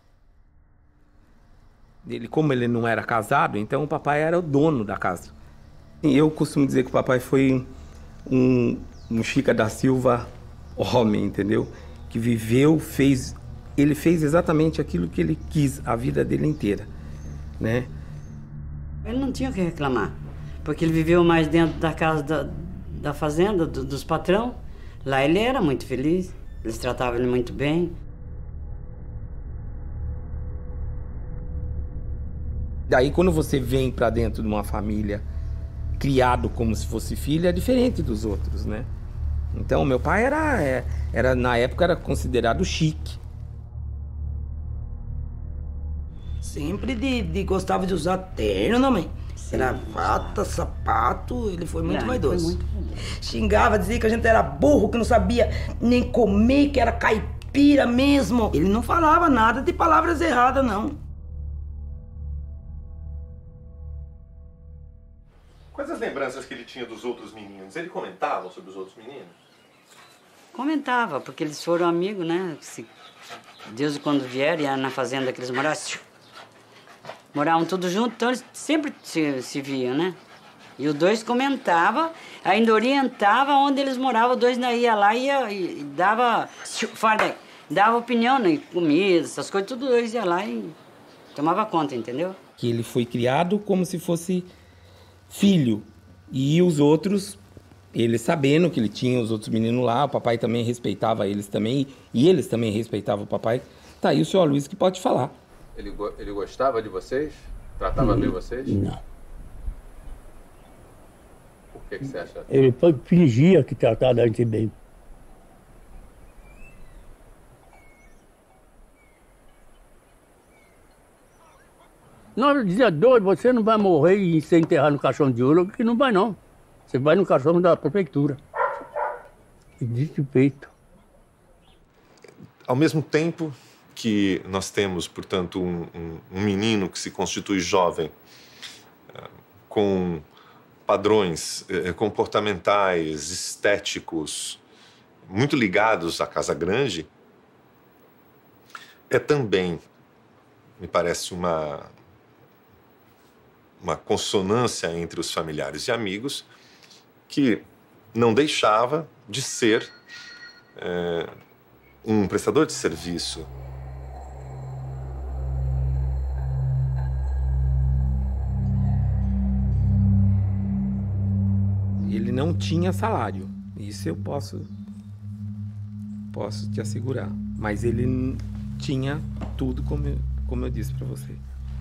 Como ele não era casado, então o papai era o dono da casa. Eu costumo dizer que o papai foi um Chica da Silva homem, entendeu? Que viveu, ele fez exatamente aquilo que ele quis a vida dele inteira, né? Ele não tinha o que reclamar, porque ele viveu mais dentro da casa da fazenda, dos patrão. Lá ele era muito feliz, eles tratavam ele muito bem. Daí quando você vem para dentro de uma família criado como se fosse filho é diferente dos outros, né? Então, meu pai era na época, era considerado chique. Sempre gostava de usar terno, não, mãe? Gravata, sapato, ele foi muito vaidoso. Xingava, dizia que a gente era burro, que não sabia nem comer, que era caipira mesmo. Ele não falava nada de palavras erradas, não. Quais as lembranças que ele tinha dos outros meninos? Ele comentava sobre os outros meninos? Comentava, porque eles foram amigos, né? Deus quando vieram, ia na fazenda que eles moravam todos juntos, então eles sempre se viam, né? E os dois comentavam, ainda orientava onde eles moravam, os dois ia lá e dava opinião, né? Comida, essas coisas, tudo dois ia lá e tomava conta, entendeu? Que ele foi criado como se fosse filho, e os outros, ele sabendo que ele tinha os outros meninos lá, o papai também respeitava eles também, e eles também respeitavam o papai. Tá aí o senhor Luiz que pode falar. Ele gostava de vocês? Tratava bem vocês? Não. Por que você acha? Ele fingia que tratava a gente bem. Não, dizia, doido, você não vai morrer e ser enterrado no caixão de ouro, que não vai não. Você vai no caixão da prefeitura. E disse feito. Ao mesmo tempo que nós temos, portanto, um menino que se constitui jovem, com padrões comportamentais, estéticos, muito ligados à Casa Grande, é também, me parece, uma consonância entre os familiares e amigos que não deixava de ser um prestador de serviço. Ele não tinha salário, isso eu posso te assegurar. Mas ele tinha tudo, como eu disse para você.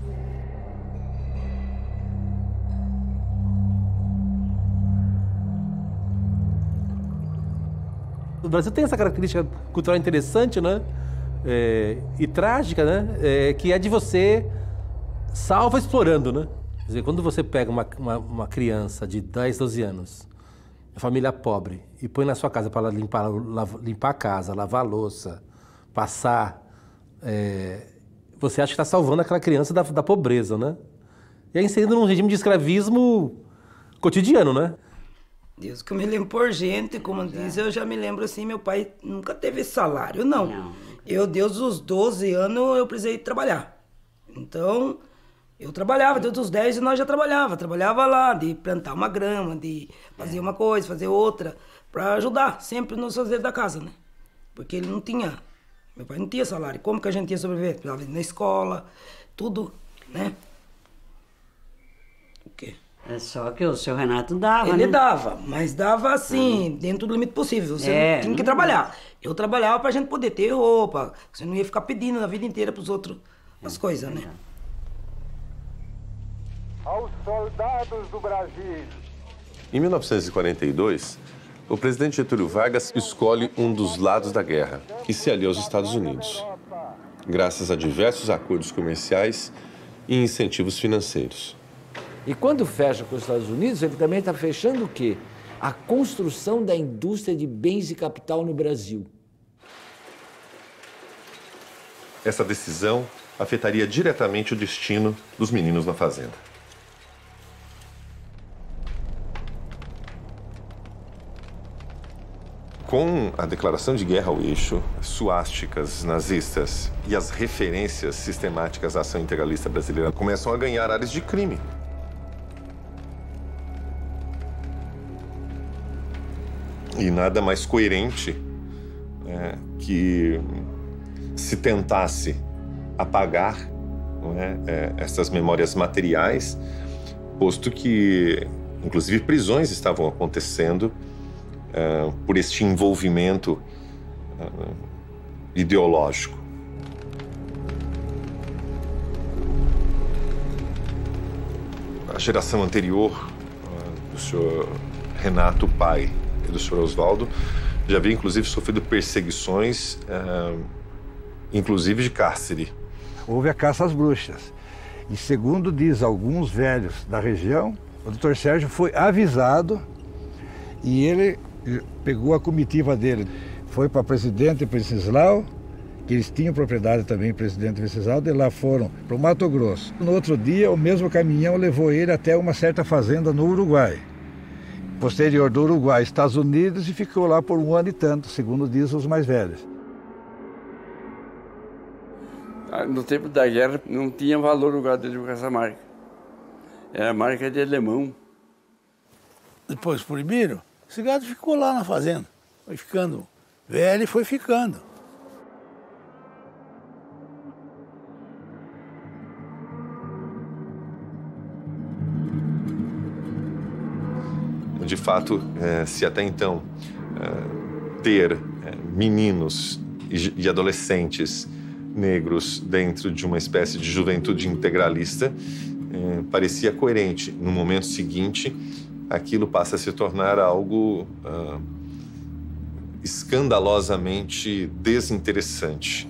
O Brasil tem essa característica cultural interessante, né? E trágica, né? Que é de você salva explorando, né? Quer dizer, quando você pega uma criança de 10, 12 anos, família pobre, e põe na sua casa para limpar a casa, lavar a louça, passar, você acha que está salvando aquela criança da pobreza, né? E é inserido num regime de escravismo cotidiano, né? Deus que eu me lembro por gente, como diz, eu já me lembro assim, meu pai nunca teve salário, não. Eu, desde os 12 anos, eu precisei trabalhar. Então, eu trabalhava, desde os 10 nós já trabalhava lá, de plantar uma grama, de fazer uma coisa, fazer outra, para ajudar sempre nos fazeres da casa, né? Porque ele não tinha, meu pai não tinha salário, como que a gente ia sobreviver? Precisava ir na escola, tudo, né? O quê? É só que o seu Renato dava, Ele né? dava, mas dava assim, dentro do limite possível. Você tinha que trabalhar. Eu trabalhava pra gente poder ter roupa. Você não ia ficar pedindo a vida inteira pros outros as coisas, né? Aos soldados do Brasil. Em 1942, o presidente Getúlio Vargas escolhe um dos lados da guerra e se alia aos Estados Unidos, graças a diversos acordos comerciais e incentivos financeiros. E quando fecha com os Estados Unidos, ele também está fechando o quê? A construção da indústria de bens e capital no Brasil. Essa decisão afetaria diretamente o destino dos meninos na fazenda. Com a declaração de guerra ao eixo, suásticas nazistas e as referências sistemáticas à ação integralista brasileira começam a ganhar áreas de crime. E nada mais coerente que se tentasse apagar essas memórias materiais, posto que, inclusive, prisões estavam acontecendo por este envolvimento ideológico. A geração anterior senhor Renato, o pai do senhor Oswaldo, já havia inclusive sofrido perseguições, inclusive de cárcere. Houve a caça às bruxas. E segundo diz alguns velhos da região, o doutor Sérgio foi avisado e ele pegou a comitiva dele. Foi para Presidente Venceslau, que eles tinham propriedade também em Presidente Venceslau, de lá foram para o Mato Grosso. No outro dia, o mesmo caminhão levou ele até uma certa fazenda no Uruguai. Posterior do Uruguai, Estados Unidos, e ficou lá por 1 ano e tanto, segundo dizem os mais velhos. No tempo da guerra não tinha valor o gado dele com essa marca. Era a marca de alemão. Depois proibiram, esse gado ficou lá na fazenda. Foi ficando velho e foi ficando. De fato, se até então ter meninos e adolescentes negros dentro de uma espécie de juventude integralista parecia coerente. No momento seguinte, aquilo passa a se tornar algo escandalosamente desinteressante.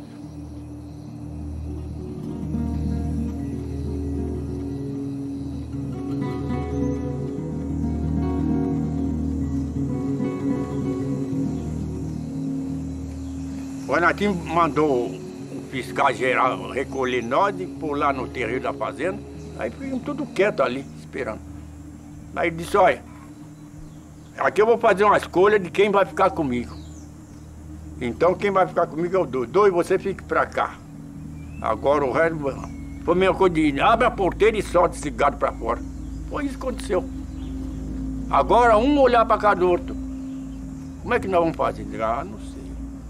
O Renatinho mandou o fiscal geral recolher nós e pôr lá no terreiro da fazenda. Aí ficamos tudo quieto ali, esperando. Aí ele disse, olha, aqui eu vou fazer uma escolha de quem vai ficar comigo. Então quem vai ficar comigo é o dois. Dois, você fique pra cá. Agora o resto foi a mesma coisa de abre a porteira e solta esse gado pra fora. Foi isso que aconteceu. Agora um olhar pra cá do outro. Como é que nós vamos fazer? Ah, não sei.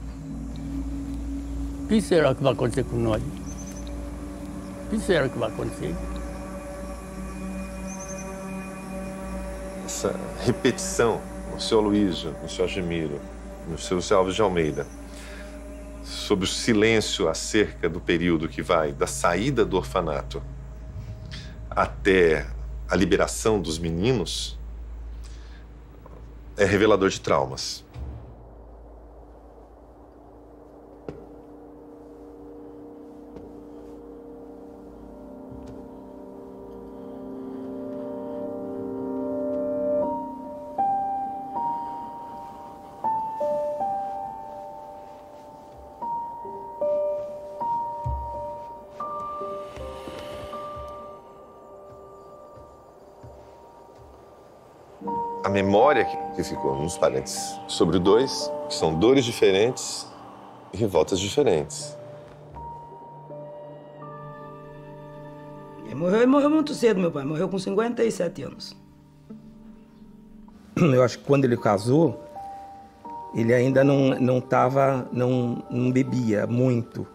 O que será que vai acontecer com nós? O que será que vai acontecer? Essa repetição no seu Aloysio, no seu Admiro, no seu José Alves de Almeida, sobre o silêncio acerca do período que vai da saída do orfanato até a liberação dos meninos, é revelador de traumas. A memória que ficou nos parentes sobre o dois, que são dores diferentes e revoltas diferentes. Ele morreu muito cedo, meu pai. Morreu com 57 anos. Eu acho que quando ele casou, ele ainda não bebia muito.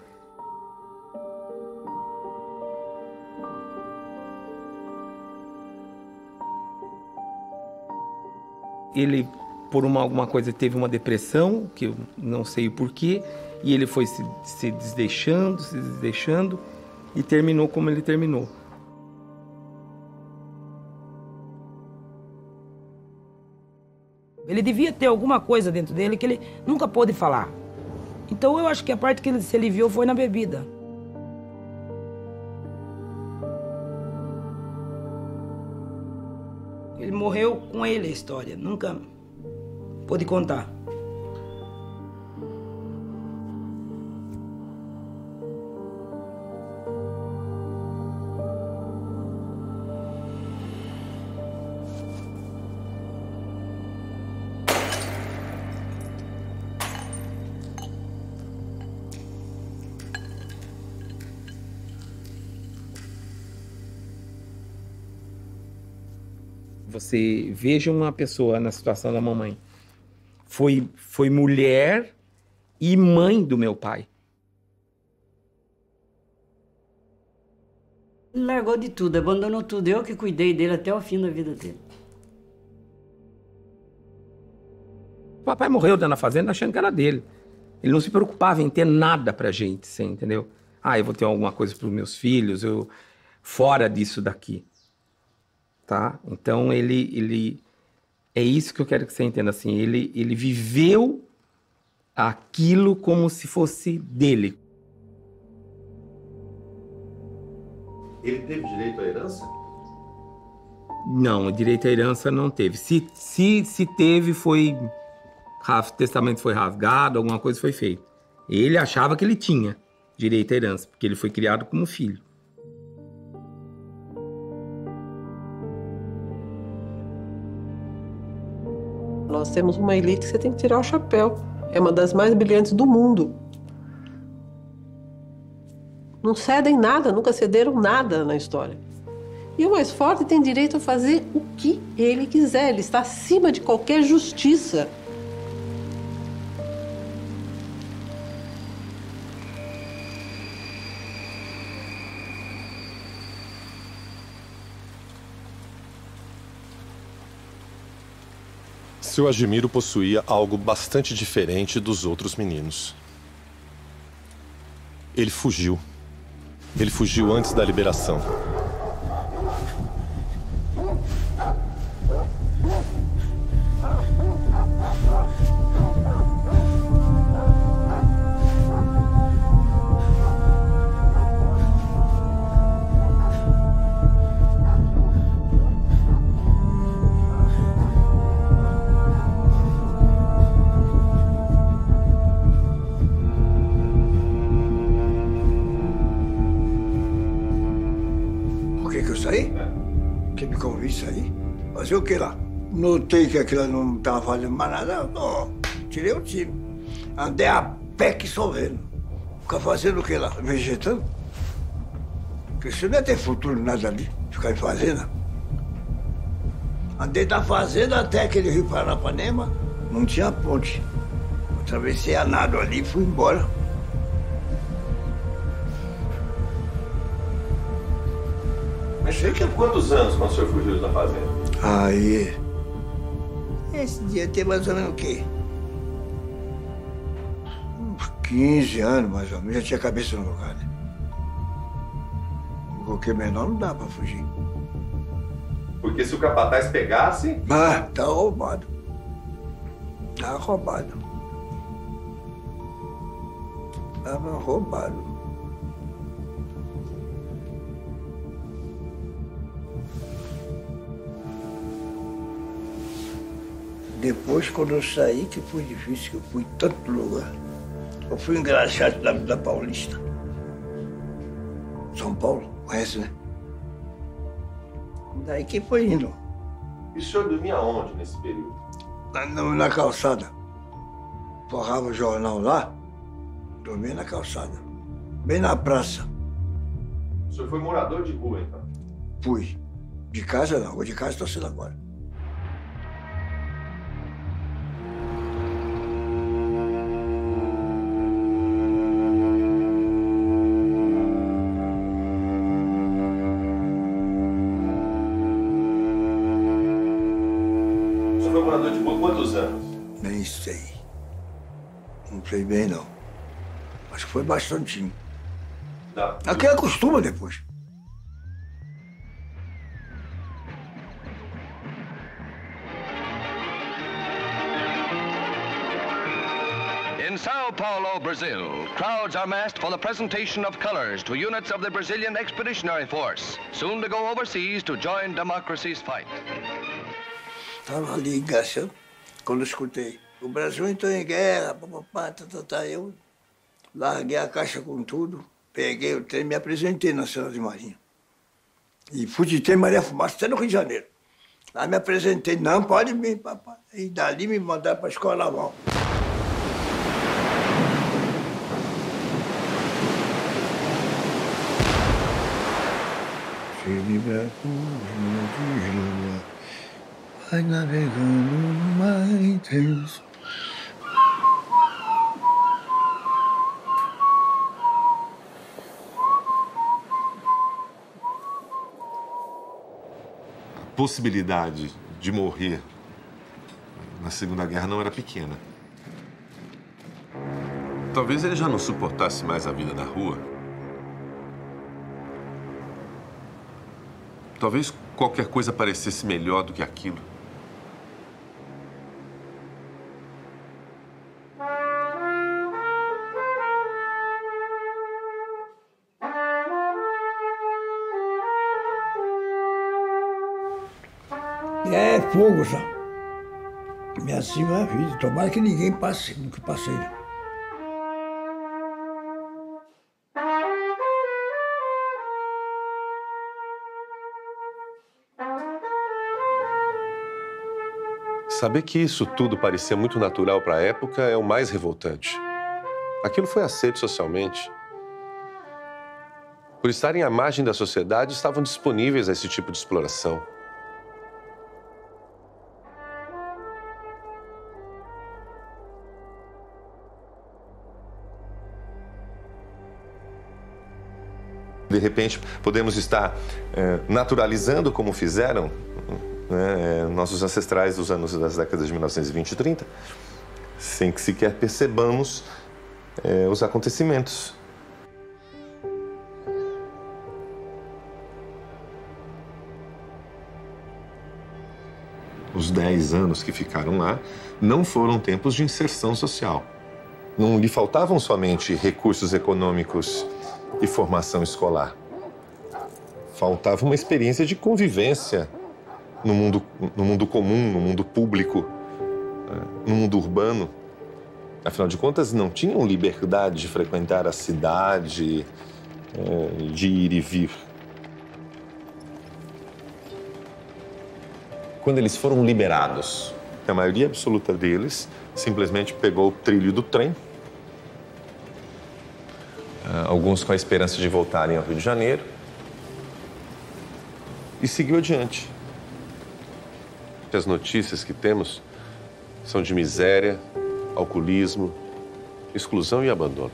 Ele, por alguma coisa, teve uma depressão, que eu não sei o porquê, e ele foi se desdeixando, e terminou como ele terminou. Ele devia ter alguma coisa dentro dele que ele nunca pôde falar. Então eu acho que a parte que ele se aliviou foi na bebida. Ele morreu com ele a história, nunca pôde contar. Você veja uma pessoa na situação da mamãe. Foi mulher e mãe do meu pai. Ele largou de tudo, abandonou tudo. Eu que cuidei dele até o fim da vida dele. O papai morreu na fazenda achando que era dele. Ele não se preocupava em ter nada pra gente, você entendeu? Ah, eu vou ter alguma coisa pros meus filhos, fora disso daqui. Tá? Então ele É isso que eu quero que você entenda, assim, ele viveu aquilo como se fosse dele. Ele teve direito à herança? Não, o direito à herança não teve. Se teve, foi... O testamento foi rasgado, alguma coisa foi feita. Ele achava que ele tinha direito à herança, porque ele foi criado como filho. Nós temos uma elite que você tem que tirar o chapéu. É uma das mais brilhantes do mundo. Não cedem nada, nunca cederam nada na história. E o mais forte tem direito a fazer o que ele quiser. Ele está acima de qualquer justiça. Seu Admiro possuía algo bastante diferente dos outros meninos. Ele fugiu. Ele fugiu antes da liberação. Fazer o que lá? Notei que aquilo não estava valendo mais nada, não, tirei o time. Andei a pé que só vendo. Ficar fazendo o que lá? Vegetando? Porque você não ia ter futuro nada ali, ficar em fazenda. Andei da fazenda até aquele rio Paranapanema, não tinha ponte. Atravessei a nado ali e fui embora. Mas você tinha quantos anos quando o senhor fugiu da fazenda? Aí, esse dia tem mais ou menos o quê? Uns 15 anos, mais ou menos, já tinha cabeça no lugar, né? Qualquer menor não dá pra fugir. Porque se o capataz pegasse... Ah, tá roubado. Tá roubado. Tava roubado. Depois, quando eu saí, que foi difícil, que eu fui em tanto lugar. Eu fui engraxado da Paulista. São Paulo, conhece, né? Daí que foi indo. E o senhor dormia onde nesse período? Na calçada. Forrava o jornal lá, dormia na calçada. Bem na praça. O senhor foi morador de rua, então? Fui. De casa não, de casa estou sendo agora. Quantos anos? Nem sei. Não sei bem, não. Acho que foi bastantinho. Aqui acostuma depois. In Sao Paulo, Brazil, crowds are massed for the presentation of colors to units of the Brazilian Expeditionary Force, soon to go overseas to join democracy's fight. Estava ali engaixando, quando eu escutei. O Brasil entrou em guerra, eu larguei a caixa com tudo, peguei o trem, me apresentei na Senhora de Marinha. E fui de trem Maria Fumaça, até no Rio de Janeiro. Lá me apresentei, não, pode vir, papai. E dali me mandaram para a Escola Naval. Se livra de lua, vai navegando no mar intenso. A possibilidade de morrer na Segunda Guerra não era pequena. Talvez ele já não suportasse mais a vida da rua. Talvez qualquer coisa parecesse melhor do que aquilo. É fogo, sabe? E assim vai a vida. Tomara que ninguém passe no que passei. Saber que isso tudo parecia muito natural para a época é o mais revoltante. Aquilo foi aceito socialmente. Por estarem à margem da sociedade, estavam disponíveis a esse tipo de exploração. De repente, podemos estar naturalizando como fizeram nossos ancestrais das décadas de 1920 e 30, sem que sequer percebamos os acontecimentos. Os 10 anos que ficaram lá não foram tempos de inserção social. Não lhe faltavam somente recursos econômicos e formação escolar. Faltava uma experiência de convivência no mundo comum, no mundo público, no mundo urbano. Afinal de contas, não tinham liberdade de frequentar a cidade, de ir e vir. Quando eles foram liberados, a maioria absoluta deles simplesmente pegou o trilho do trem, alguns com a esperança de voltarem ao Rio de Janeiro, e seguiu adiante. As notícias que temos são de miséria, alcoolismo, exclusão e abandono.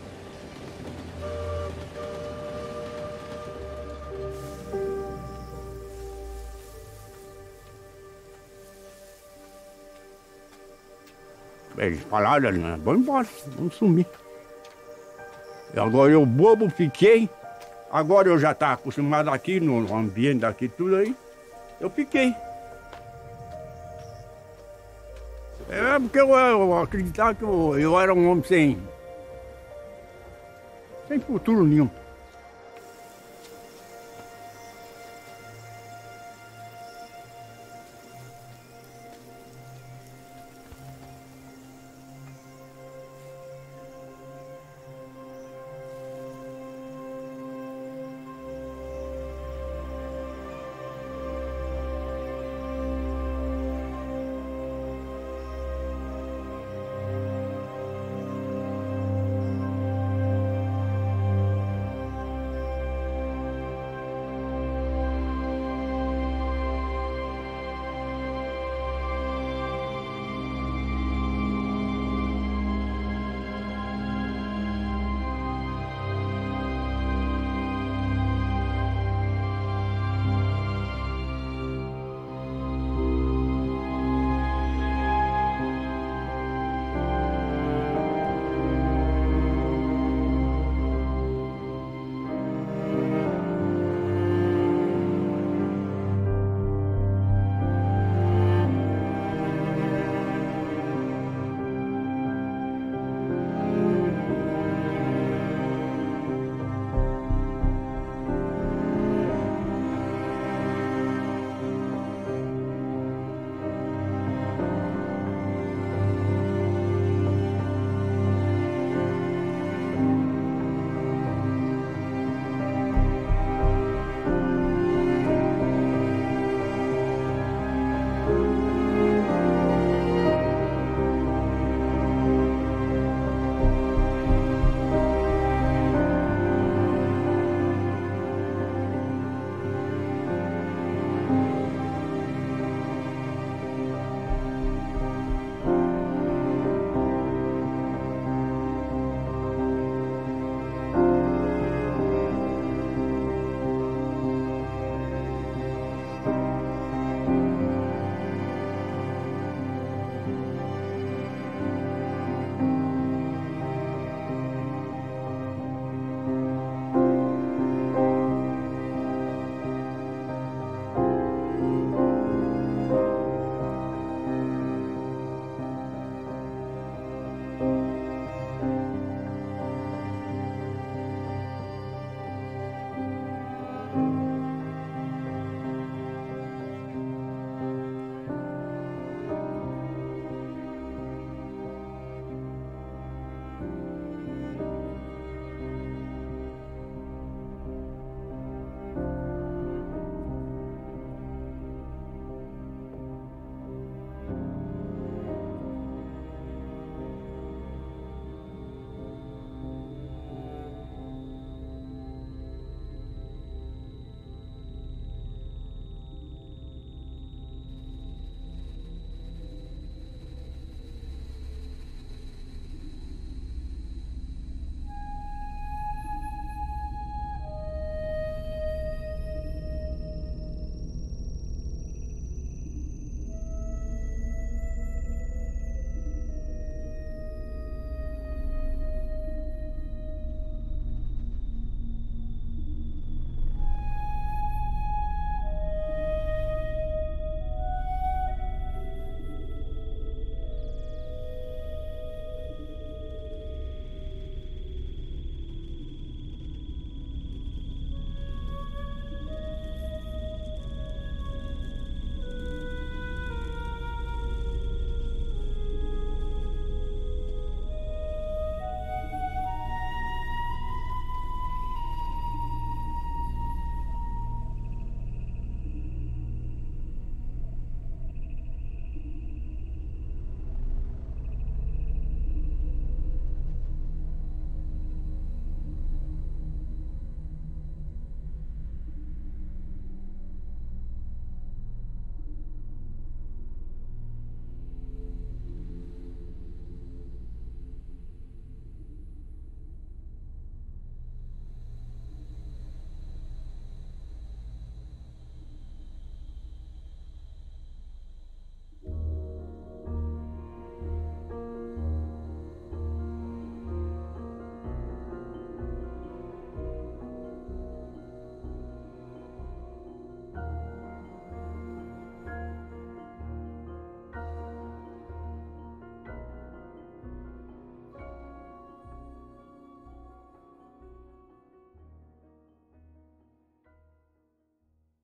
Eles falaram, vamos embora, vamos sumir. E agora eu bobo fiquei, agora eu já estava acostumado aqui, no ambiente daqui, tudo aí, eu fiquei. É porque eu acreditava que eu era um homem sem futuro nenhum.